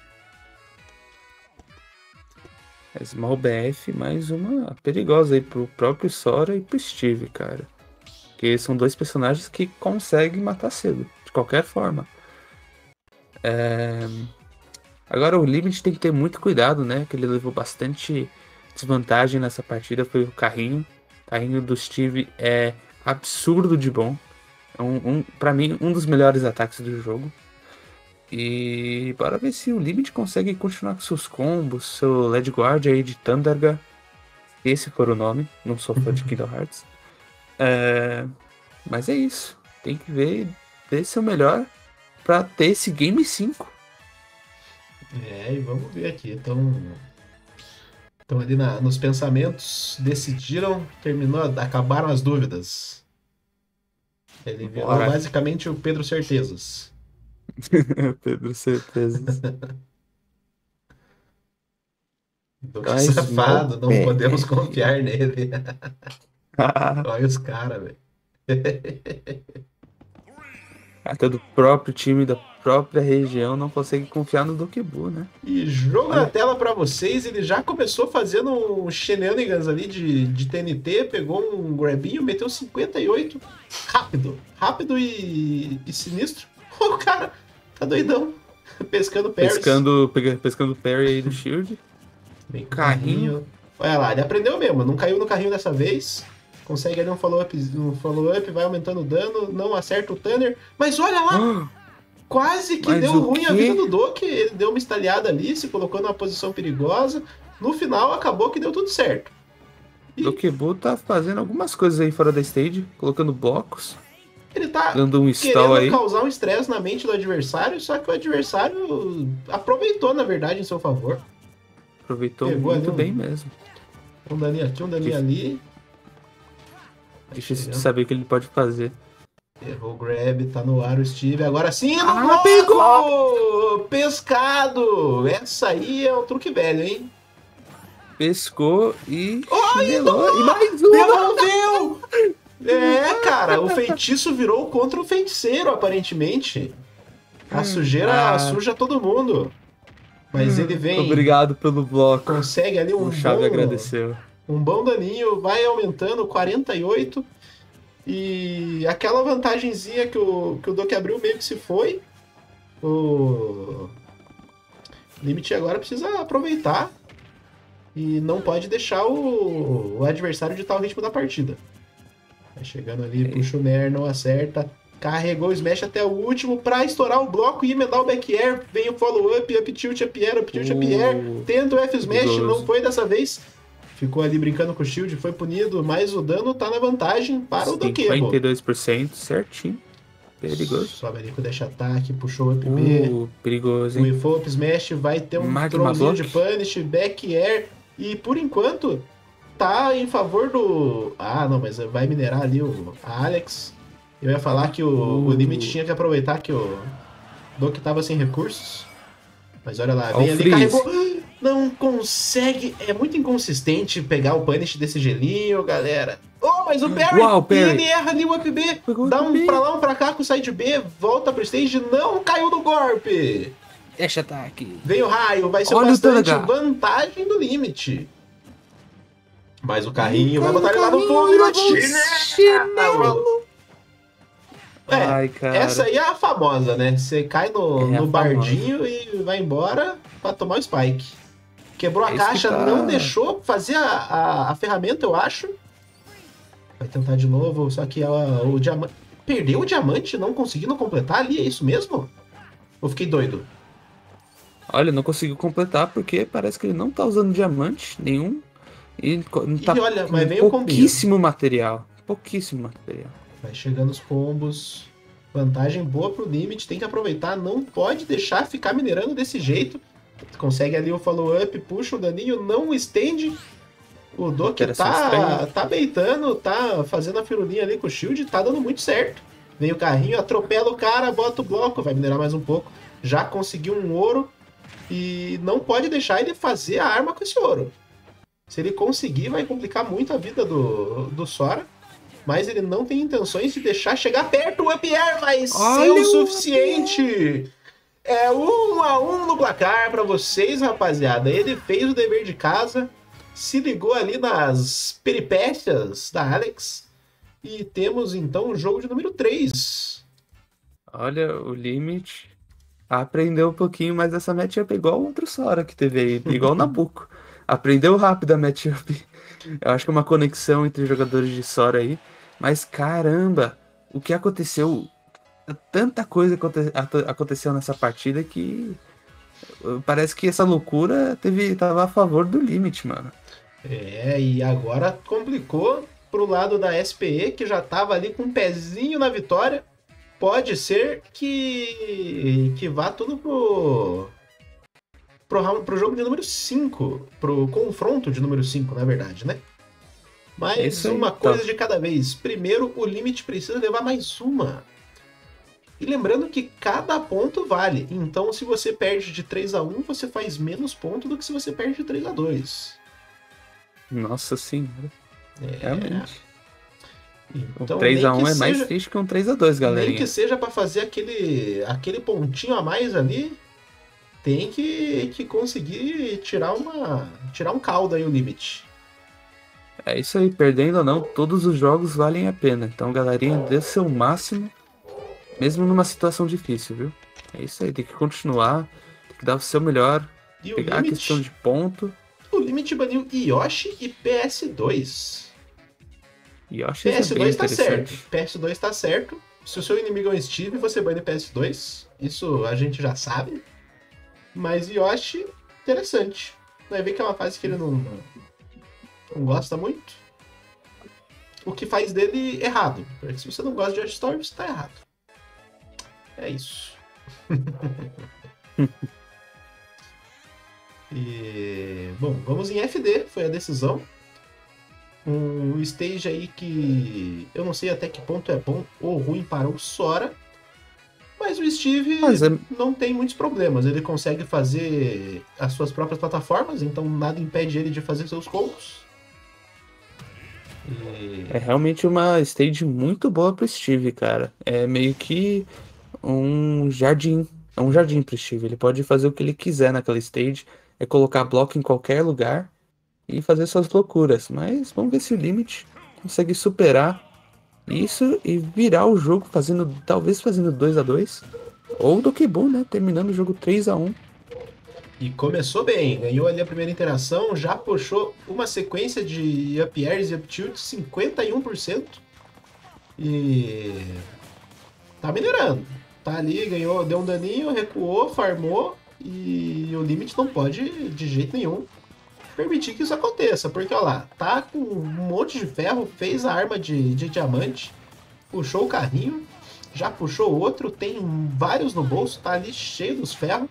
Speaker 3: Small B F, mais uma perigosa aí pro próprio Sora e pro Steve, cara. Porque são dois personagens que conseguem matar cedo, de qualquer forma. É... Agora o Limit tem que ter muito cuidado, né? Que ele levou bastante desvantagem nessa partida, foi o carrinho. O carrinho do Steve é absurdo de bom. É um, um, pra mim, um dos melhores ataques do jogo. E bora ver se o Limit consegue continuar com seus combos, seu Led Guard aí de Thunderga. Esse for o nome, não sou fã de Kingdom Hearts. É, mas é isso. Tem que ver, ver seu melhor pra ter esse Game cinco.
Speaker 2: É, e vamos ver aqui. Então, estão ali na- nos pensamentos, decidiram, terminou, acabaram as dúvidas. Ele virou
Speaker 3: Bora.
Speaker 2: basicamente o Pedro Certezas.
Speaker 3: Pedro, certeza.
Speaker 2: Do
Speaker 3: Mas,
Speaker 2: safado, não
Speaker 3: bom,
Speaker 2: podemos
Speaker 3: é.
Speaker 2: confiar nele. Olha os caras, velho.
Speaker 3: Até do próprio time da própria região não consegue confiar no Dokebu, né?
Speaker 2: E jogo
Speaker 3: Olha.
Speaker 2: na tela pra vocês, ele já começou fazendo um shenanigans ali de, de T N T, pegou um grabinho, meteu cinquenta e oito, rápido, rápido e, e sinistro. O cara tá doidão, pescando parries.
Speaker 3: Pescando, pega- pescando parry aí do Shield.
Speaker 2: Vem com
Speaker 3: Carrinho.
Speaker 2: Olha lá, ele aprendeu mesmo, não caiu no carrinho dessa vez. Consegue ali um follow-up, um follow-up, vai aumentando o dano, não acerta o Tanner. Mas olha lá, quase que
Speaker 3: Mas
Speaker 2: deu
Speaker 3: o
Speaker 2: ruim a
Speaker 3: quê?
Speaker 2: vida do Doki, ele deu uma estalhada ali, se colocou numa posição perigosa. No final, acabou que deu tudo certo.
Speaker 3: O Dokebu tá fazendo algumas coisas aí fora da stage, colocando blocos,
Speaker 2: Ele tá
Speaker 3: dando um stall
Speaker 2: querendo
Speaker 3: aí.
Speaker 2: causar um estresse na mente do adversário, só que o adversário aproveitou, na verdade, em seu favor.
Speaker 3: Aproveitou
Speaker 2: Pegou
Speaker 3: muito
Speaker 2: ali um-
Speaker 3: bem mesmo.
Speaker 2: Um daninho aqui, um daninho
Speaker 3: Que-
Speaker 2: ali.
Speaker 3: Difícil de saber o que ele pode fazer.
Speaker 2: Errou o grab, tá no ar o Steve. Agora sim, no
Speaker 3: Ah,
Speaker 2: bloco!
Speaker 3: pegou!
Speaker 2: Pescado! Essa aí é um truque velho, hein?
Speaker 3: Pescou e
Speaker 2: Ai,
Speaker 3: chinelou. E mais uma!
Speaker 2: Devolveu! É, cara, o feitiço virou contra o feiticeiro, aparentemente. A sujeira
Speaker 3: Ah.
Speaker 2: suja todo mundo. Mas ele vem...
Speaker 3: Obrigado pelo bloco.
Speaker 2: Consegue ali um
Speaker 3: O Chave
Speaker 2: bom...
Speaker 3: agradeceu.
Speaker 2: Um bom daninho, vai aumentando, quarenta e oito. E aquela vantagenzinha que o, que o Doc abriu meio que se foi. O Limit agora precisa aproveitar. E não pode deixar o, o adversário ditar o ritmo da partida. Vai chegando ali,
Speaker 3: Ei.
Speaker 2: puxa o Nair, não acerta. Carregou o Smash até o último pra estourar o bloco e emendar o back air. Vem o follow-up, up tilt, up air, up tilt, up air.
Speaker 3: Uh,
Speaker 2: Tenta o F-Smash,
Speaker 3: perigoso.
Speaker 2: não foi dessa vez. Ficou ali brincando com o shield, foi punido, mas o dano tá na vantagem para o Dokebo.
Speaker 3: cinquenta e dois por cento, certinho. Perigoso.
Speaker 2: Sobe ali com o dash ataque, puxou o up B.
Speaker 3: Uh, perigoso,
Speaker 2: O
Speaker 3: hein?
Speaker 2: Ifo up smash vai ter um
Speaker 3: Magma
Speaker 2: trollzinho
Speaker 3: Block.
Speaker 2: de punish, back air. E por enquanto tá em favor do... Ah, não, mas vai minerar ali o a Alex. Eu ia falar que o,
Speaker 3: Uh.
Speaker 2: o Limit tinha que aproveitar que o Doki tava sem recursos. Mas olha lá,
Speaker 3: Ó
Speaker 2: vem
Speaker 3: o
Speaker 2: ali,
Speaker 3: freeze.
Speaker 2: carregou. Não consegue. É muito inconsistente pegar o punish desse gelinho, galera. Oh, mas o Barry,
Speaker 3: Uau, Barry.
Speaker 2: ele erra ali o up B.
Speaker 3: Pegou o
Speaker 2: Dá
Speaker 3: up
Speaker 2: um
Speaker 3: B.
Speaker 2: pra lá, um pra cá com o side B. Volta pro stage, não caiu no golpe.
Speaker 3: Dash ataque.
Speaker 2: Vem o raio, vai ser
Speaker 3: Olha o
Speaker 2: bastante
Speaker 3: Tanaga.
Speaker 2: vantagem do Limit. Mas o carrinho vai
Speaker 3: Caiu
Speaker 2: botar
Speaker 3: no
Speaker 2: ele lá no
Speaker 3: carrinho,
Speaker 2: fundo e vai
Speaker 3: levou chinelo.
Speaker 2: É,
Speaker 3: Ai, cara.
Speaker 2: essa aí é a famosa, né? Você cai no,
Speaker 3: É a
Speaker 2: no bardinho e vai embora pra tomar o spike. Quebrou a
Speaker 3: É isso que
Speaker 2: caixa,
Speaker 3: tá.
Speaker 2: não deixou fazer a, a, a ferramenta, eu acho. Vai tentar de novo, só que a, o diamante... Perdeu o diamante não conseguindo completar ali, é isso mesmo? Eu fiquei doido.
Speaker 3: Olha, não conseguiu completar porque parece que ele não tá usando diamante nenhum. E co- tá
Speaker 2: E olha,
Speaker 3: com
Speaker 2: mas veio o
Speaker 3: pouquíssimo material. Pouquíssimo material.
Speaker 2: Vai chegando os combos. Vantagem boa pro Limit, tem que aproveitar, não pode deixar ficar minerando desse jeito. Consegue ali o follow-up, puxa o daninho, não estende. O Doki
Speaker 3: Interação
Speaker 2: tá,
Speaker 3: estranha.
Speaker 2: tá beitando, tá fazendo a firulinha ali com o shield, tá dando muito certo. Vem o carrinho, atropela o cara, bota o bloco, vai minerar mais um pouco. Já conseguiu um ouro e não pode deixar ele fazer a arma com esse ouro. Se ele conseguir, vai complicar muito a vida do, do Sora. Mas ele não tem intenções de deixar chegar perto. O up air vai ser
Speaker 3: Olha
Speaker 2: o
Speaker 3: o
Speaker 2: suficiente. É um a um no placar pra vocês, rapaziada. Ele fez o dever de casa, se ligou ali nas peripécias da Alex. E temos então o jogo de número três.
Speaker 3: Olha, o Limit aprendeu um pouquinho mais dessa matchup, igual o outro Sora que teve aí, igual o Nabucco. Aprendeu rápido a matchup. Eu acho que é uma conexão entre jogadores de Sora aí. Mas caramba, o que aconteceu? Tanta coisa aconte- ato- aconteceu nessa partida que uh, parece que essa loucura teve, tava a favor do Limit, mano.
Speaker 2: É, e agora complicou pro lado da S P E, que já tava ali com um pezinho na vitória. Pode ser que, que vá tudo pro, pro, round- pro jogo de número cinco, pro confronto de número cinco, na verdade, né? Mas
Speaker 3: Isso aí,
Speaker 2: uma
Speaker 3: tá.
Speaker 2: coisa de cada vez. Primeiro, o Limit precisa levar mais uma. E lembrando que cada ponto vale. Então, se você perde de três a um, você faz menos ponto do que se você perde de três a dois.
Speaker 3: Nossa senhora,
Speaker 2: É,
Speaker 3: realmente.
Speaker 2: Então,
Speaker 3: um três a um
Speaker 2: nem que
Speaker 3: é mais
Speaker 2: seja-
Speaker 3: triste que um três a dois,
Speaker 2: Nem
Speaker 3: galerinha.
Speaker 2: que seja pra fazer aquele, aquele pontinho a mais ali, tem que, que conseguir tirar uma tirar um caldo aí o Limit.
Speaker 3: É isso aí, perdendo ou não, todos os jogos valem a pena. Então, galerinha, dê seu máximo, mesmo numa situação difícil, viu? É isso aí, tem que continuar, tem que dar o seu melhor,
Speaker 2: E o
Speaker 3: pegar a
Speaker 2: Limit,
Speaker 3: questão de ponto.
Speaker 2: o Limit baniu Yoshi e P S dois.
Speaker 3: E eu acho isso
Speaker 2: P S
Speaker 3: bem
Speaker 2: dois tá
Speaker 3: interessante.
Speaker 2: certo. P S dois tá certo. Se o seu inimigo é um Steve, você bane P S dois. Isso a gente já sabe. Mas Yoshi, interessante. Vai ver que é uma fase que ele não, não gosta muito. O que faz dele errado. Porque se você não gosta de Yoshi Story, você tá errado. É isso. E, bom, vamos em F D. Foi a decisão. Um stage aí que eu não sei até que ponto é bom ou ruim para o Sora. Mas o Steve
Speaker 3: Mas é-
Speaker 2: não tem muitos problemas. Ele consegue fazer as suas próprias plataformas, então nada impede ele de fazer seus combos. E
Speaker 3: É realmente uma stage muito boa pro Steve, cara. É meio que um jardim. É um jardim pro Steve. Ele pode fazer o que ele quiser naquela stage. É colocar bloco em qualquer lugar e fazer suas loucuras. Mas vamos ver se o Limit consegue superar isso e virar o jogo fazendo, talvez fazendo dois a dois. Ou do que bom, né? Terminando o jogo três a um.
Speaker 2: E começou bem, ganhou ali a primeira interação, já puxou uma sequência de up airs e up tilts, cinquenta e um por cento. E tá melhorando. Tá ali, ganhou, deu um daninho, recuou, farmou. E o Limit não pode, de jeito nenhum, permitir que isso aconteça. Porque, ó lá, tá com um monte de ferro, fez a arma de, de diamante, puxou o carrinho, já puxou outro, tem vários no bolso, tá ali cheio dos ferros.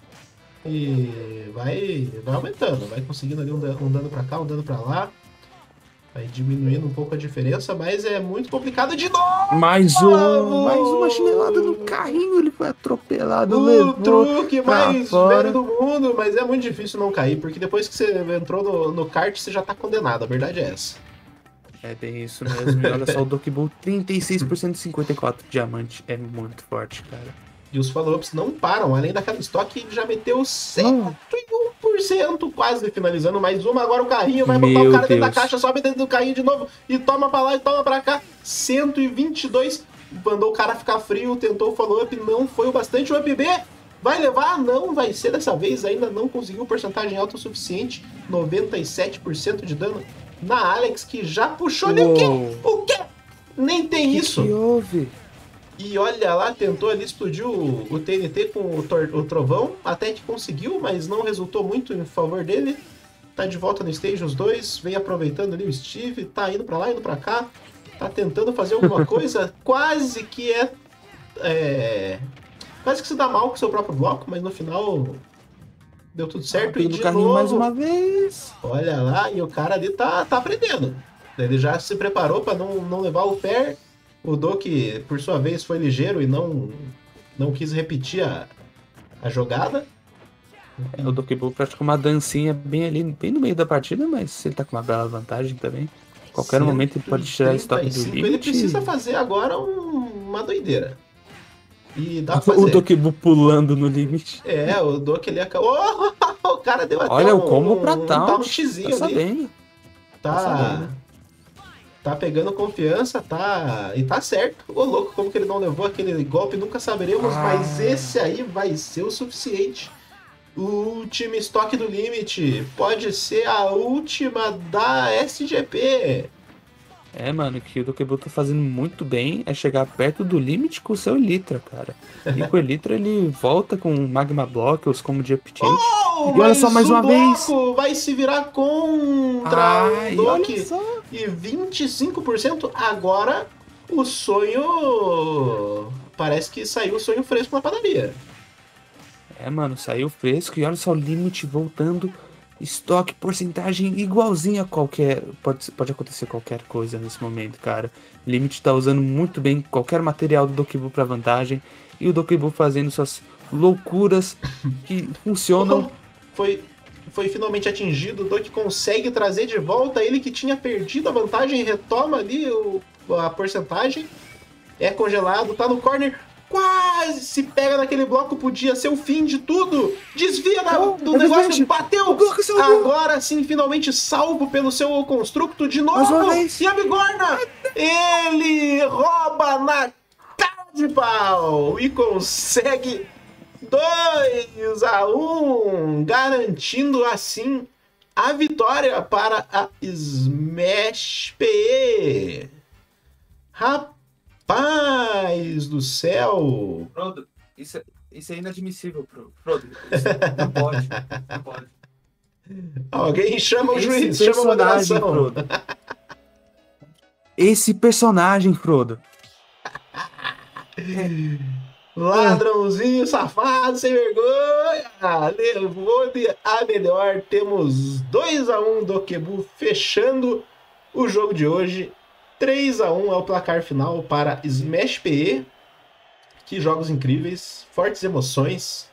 Speaker 2: E vai, vai aumentando, vai conseguindo ali um, da- um dano pra cá, um dano pra lá. Vai diminuindo um pouco a diferença, mas é muito complicado de novo!
Speaker 3: Mais um, mais uma chinelada no carrinho, ele foi atropelado,
Speaker 2: O
Speaker 3: levou
Speaker 2: truque
Speaker 3: pra
Speaker 2: mais
Speaker 3: fora.
Speaker 2: velho do mundo, mas é muito difícil não cair, porque depois que você entrou no, no kart, você já tá condenado, a verdade é essa.
Speaker 3: É bem isso mesmo. E olha só o Doki Bull, trinta e seis por cento de cinquenta e quatro diamante. É muito forte, cara.
Speaker 2: E os follow-ups não param, além daquela estoque já meteu cento e um por cento quase finalizando mais uma. Agora o carrinho vai botar
Speaker 3: Meu
Speaker 2: o cara dentro da
Speaker 3: Deus.
Speaker 2: caixa, sobe dentro do carrinho de novo e toma pra lá e toma pra cá. cento e vinte e dois, mandou o cara ficar frio, tentou o follow-up, não foi o bastante. O up B vai levar? Não vai ser dessa vez, ainda não conseguiu porcentagem alta o suficiente. noventa e sete por cento de dano na Alex, que já puxou ali o quê?
Speaker 3: Uou.
Speaker 2: O quê? Nem tem
Speaker 3: Que
Speaker 2: isso.
Speaker 3: que houve?
Speaker 2: E olha lá, tentou ali, explodiu o, o T N T com o, tor- o trovão, até que conseguiu, mas não resultou muito em favor dele. Tá de volta no stage os dois, vem aproveitando ali o Steve, tá indo pra lá, indo pra cá, tá tentando fazer alguma coisa, quase que é, é... quase que se dá mal com o seu próprio bloco, mas no final deu tudo certo. E
Speaker 3: Pegando
Speaker 2: de
Speaker 3: o carrinho
Speaker 2: novo,
Speaker 3: mais uma vez.
Speaker 2: olha lá, e o cara ali tá, tá aprendendo. Ele já se preparou pra não, não levar o pé. O Doki, por sua vez, foi ligeiro e não, não quis repetir a, a jogada.
Speaker 3: É, o Doki Bull praticou uma dancinha bem ali, bem no meio da partida, mas ele tá com uma bela vantagem também. Qualquer momento ele pode tirar estoque do
Speaker 2: cento e trinta e cinco,
Speaker 3: limite.
Speaker 2: Ele precisa fazer agora um- uma doideira. E dá pra
Speaker 3: O
Speaker 2: fazer.
Speaker 3: Doki Bull pulando no limite.
Speaker 2: É, o Doki ele acabou. Oh, o cara deu até
Speaker 3: Olha
Speaker 2: um,
Speaker 3: o combo pra
Speaker 2: um
Speaker 3: taunt.
Speaker 2: tauntzinho
Speaker 3: Tá
Speaker 2: ali.
Speaker 3: sabendo.
Speaker 2: Tá,
Speaker 3: tá sabendo.
Speaker 2: tá pegando confiança, tá. E tá certo. Ô louco, como que ele não levou aquele golpe, nunca saberemos,
Speaker 3: Ah.
Speaker 2: mas esse aí vai ser o suficiente. O último estoque do limite pode ser a última da S G P.
Speaker 3: É, mano, que o Doki Bull tá fazendo muito bem é chegar perto do limite com o seu Elytra, cara. E com o Elytra ele volta com Magma Blockers como de Up Tilt.
Speaker 2: Oh,
Speaker 3: E olha só mais
Speaker 2: o
Speaker 3: uma
Speaker 2: bloco vai se virar contra
Speaker 3: Ai,
Speaker 2: o
Speaker 3: olha
Speaker 2: Doki.
Speaker 3: só.
Speaker 2: E vinte e cinco por cento agora o sonho. Parece que saiu o sonho fresco na padaria.
Speaker 3: É, mano, saiu fresco e olha só o limite voltando. Estoque, porcentagem igualzinha a qualquer. Pode, pode acontecer qualquer coisa nesse momento, cara. Limite tá usando muito bem qualquer material do Doki Bull pra vantagem. E o Doki Bull fazendo suas loucuras que funcionam.
Speaker 2: Foi, foi finalmente atingido. O Doki consegue trazer de volta ele que tinha perdido a vantagem. Retoma ali o, a porcentagem. É congelado, tá no corner. Quase se pega naquele bloco, podia ser o fim de tudo. Desvia da-
Speaker 3: Oh,
Speaker 2: do
Speaker 3: é
Speaker 2: negócio,
Speaker 3: verdade.
Speaker 2: bateu.
Speaker 3: O bloco salvou.
Speaker 2: Agora sim, finalmente salvo pelo seu construto de
Speaker 3: Mais uma
Speaker 2: novo.
Speaker 3: vez.
Speaker 2: E a bigorna, ele rouba na cara de pau e consegue dois a um, garantindo assim a vitória para a Smash P E. Rapaz do céu!
Speaker 3: Frodo, isso, isso é inadmissível, Frodo. Isso não pode, não pode.
Speaker 2: Alguém chama o
Speaker 3: Esse
Speaker 2: juiz, chama a
Speaker 3: personagem,
Speaker 2: moderação.
Speaker 3: Frodo. Esse personagem, Frodo.
Speaker 2: Ladrãozinho, safado, sem vergonha! Levou a melhor. Temos dois a um do Kebu fechando o jogo de hoje. três a um é o placar final para Smash P E. Que jogos incríveis, fortes emoções,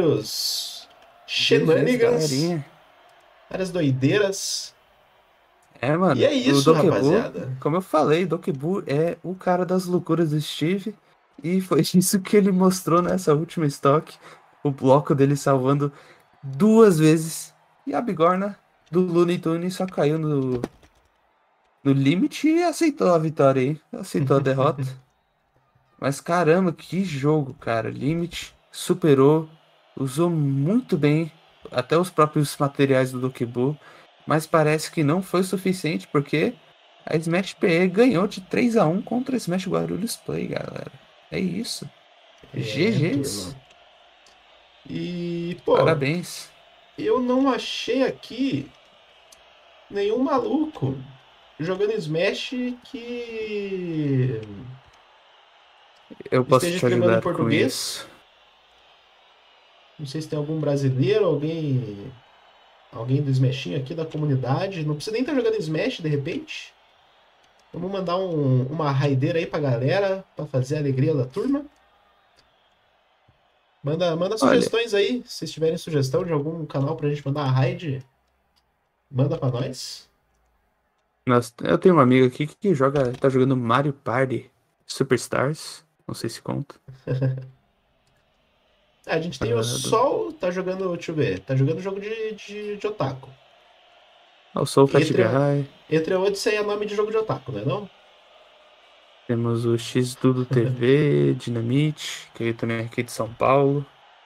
Speaker 2: vários shenanigans,
Speaker 3: Galerinha.
Speaker 2: várias doideiras.
Speaker 3: É, mano,
Speaker 2: E é
Speaker 3: o
Speaker 2: isso,
Speaker 3: Dokebu,
Speaker 2: rapaziada.
Speaker 3: como eu falei, Dokebu é o cara das loucuras do Steve. E foi isso que ele mostrou nessa última estoque. O bloco dele salvando duas vezes. E a bigorna do Looney Tunes só caiu no, no limite e aceitou a vitória aí. Aceitou a derrota. Mas caramba, que jogo, cara. Limit superou, usou muito bem até os próprios materiais do Dokebu. Mas parece que não foi suficiente porque a Smash P E ganhou de três a um contra a Smash Guarulhos Play, galera. É isso.
Speaker 2: É,
Speaker 3: G Gs.
Speaker 2: turma. E, pô,
Speaker 3: Parabéns.
Speaker 2: eu não achei aqui nenhum maluco jogando Smash que
Speaker 3: Eu posso
Speaker 2: esteja
Speaker 3: te
Speaker 2: escrevendo em
Speaker 3: ajudar com
Speaker 2: português.
Speaker 3: isso.
Speaker 2: Não sei se tem algum brasileiro, alguém alguém do Smashinho aqui da comunidade. Não precisa nem estar jogando Smash de repente. Vamos mandar um, uma raideira aí pra galera, pra fazer a alegria da turma. Manda, manda
Speaker 3: Olha,
Speaker 2: sugestões aí. Se vocês tiverem sugestão de algum canal pra gente mandar uma raid, manda pra nós.
Speaker 3: nós- eu tenho um amigo aqui que joga, tá jogando Mario Party Superstars. Não sei se conta.
Speaker 2: Ah, a gente tem o
Speaker 3: Ah, do-
Speaker 2: Sol, tá jogando, deixa eu ver, tá jogando jogo de, de, de otaku.
Speaker 3: Ah, o Soul Fat
Speaker 2: Entre,
Speaker 3: Guy.
Speaker 2: entre Odyssey é nome de jogo de otaku, não é não?
Speaker 3: Temos o X Dudo T V, Dinamite, que também é aqui de São Paulo.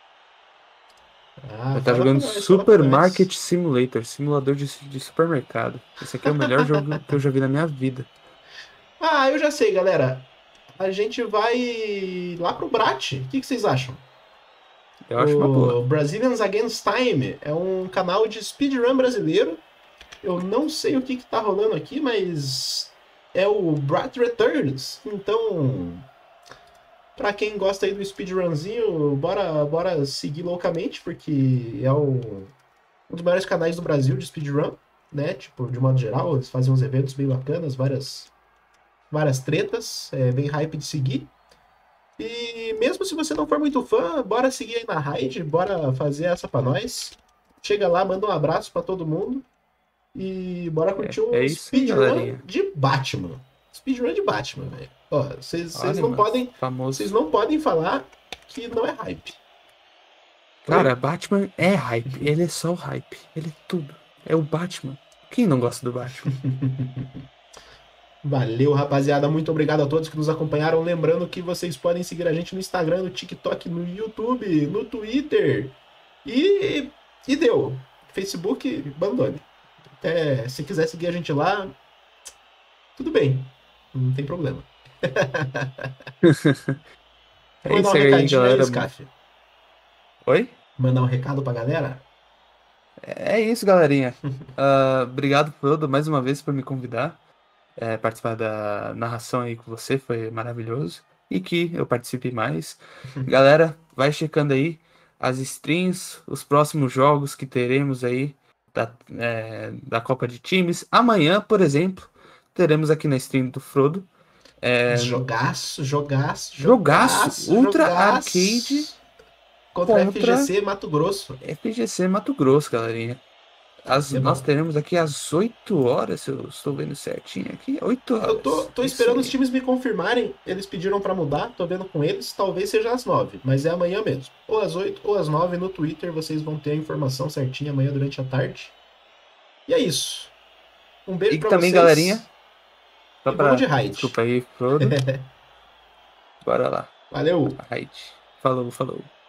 Speaker 2: Ah,
Speaker 3: Ele tá
Speaker 2: fala
Speaker 3: jogando
Speaker 2: pra nós, fala pra
Speaker 3: Supermarket
Speaker 2: nós.
Speaker 3: Simulator, simulador de, de supermercado. Esse aqui é o melhor jogo que eu já vi na minha vida.
Speaker 2: Ah, eu já sei, galera. A gente vai lá pro Brat. O que, que vocês acham?
Speaker 3: Eu acho uma boa.
Speaker 2: O Brazilians Against Time é um canal de speedrun brasileiro. Eu não sei o que, que tá rolando aqui, mas é o Brat Returns. Então, pra quem gosta aí do speedrunzinho, bora, bora seguir loucamente, porque é o, um dos maiores canais do Brasil de speedrun, né? Tipo, de modo geral, eles fazem uns eventos bem bacanas, várias, várias tretas, é bem hype de seguir. E mesmo se você não for muito fã, bora seguir aí na raid, bora fazer essa pra nós. Chega lá, manda um abraço pra todo mundo. E bora curtir um
Speaker 3: É, é isso aí,
Speaker 2: speedrun
Speaker 3: galerinha.
Speaker 2: de Batman. Speedrun de Batman, velho. Ó, vocês vocês
Speaker 3: Olha,
Speaker 2: não
Speaker 3: mano,
Speaker 2: podem,
Speaker 3: famoso.
Speaker 2: vocês não podem falar que não é hype.
Speaker 3: Cara, Batman é hype. Ele é só o hype. Ele é tudo. É o Batman. Quem não gosta do Batman?
Speaker 2: Valeu, rapaziada. Muito obrigado a todos que nos acompanharam. Lembrando que vocês podem seguir a gente no Instagram, no TikTok, no YouTube, no Twitter. E, e deu. Facebook, abandone. É, se quiser seguir a gente lá, tudo bem. Não tem problema.
Speaker 3: É
Speaker 2: Mandar um
Speaker 3: isso aí,
Speaker 2: recadinho aí,
Speaker 3: galera.
Speaker 2: Scaf.
Speaker 3: Oi?
Speaker 2: Mandar um recado pra galera.
Speaker 3: É isso, galerinha. Ah, obrigado, Frodo, mais uma vez por me convidar. É, participar da narração aí com você, foi maravilhoso. E que eu participe mais. Galera, vai checando aí as streams, os próximos jogos que teremos aí da, é, da Copa de Times. Amanhã, por exemplo, teremos aqui na stream do Frodo. É,
Speaker 2: Jogaço, jogaço,
Speaker 3: jogaço,
Speaker 2: jogaço,
Speaker 3: Ultra
Speaker 2: jogaço.
Speaker 3: Arcade
Speaker 2: Contra,
Speaker 3: contra
Speaker 2: F G C Mato Grosso.
Speaker 3: F G C Mato Grosso, galerinha. As,
Speaker 2: É
Speaker 3: nós
Speaker 2: bom.
Speaker 3: teremos aqui às oito horas, se eu estou vendo certinho aqui. oito horas.
Speaker 2: Eu tô, tô
Speaker 3: Isso
Speaker 2: esperando
Speaker 3: aí.
Speaker 2: os times me confirmarem. Eles pediram pra mudar, tô vendo com eles. Talvez seja às nove, mas é amanhã mesmo. Ou às oito ou às nove no Twitter. Vocês vão ter a informação certinha amanhã durante a tarde. E é isso. Um beijo
Speaker 3: E
Speaker 2: pra
Speaker 3: também,
Speaker 2: vocês.
Speaker 3: galerinha. Só
Speaker 2: E
Speaker 3: pra...
Speaker 2: vamos de raid.
Speaker 3: Desculpa aí, Frodo. Bora lá.
Speaker 2: Valeu!
Speaker 3: Raid. Falou, falou.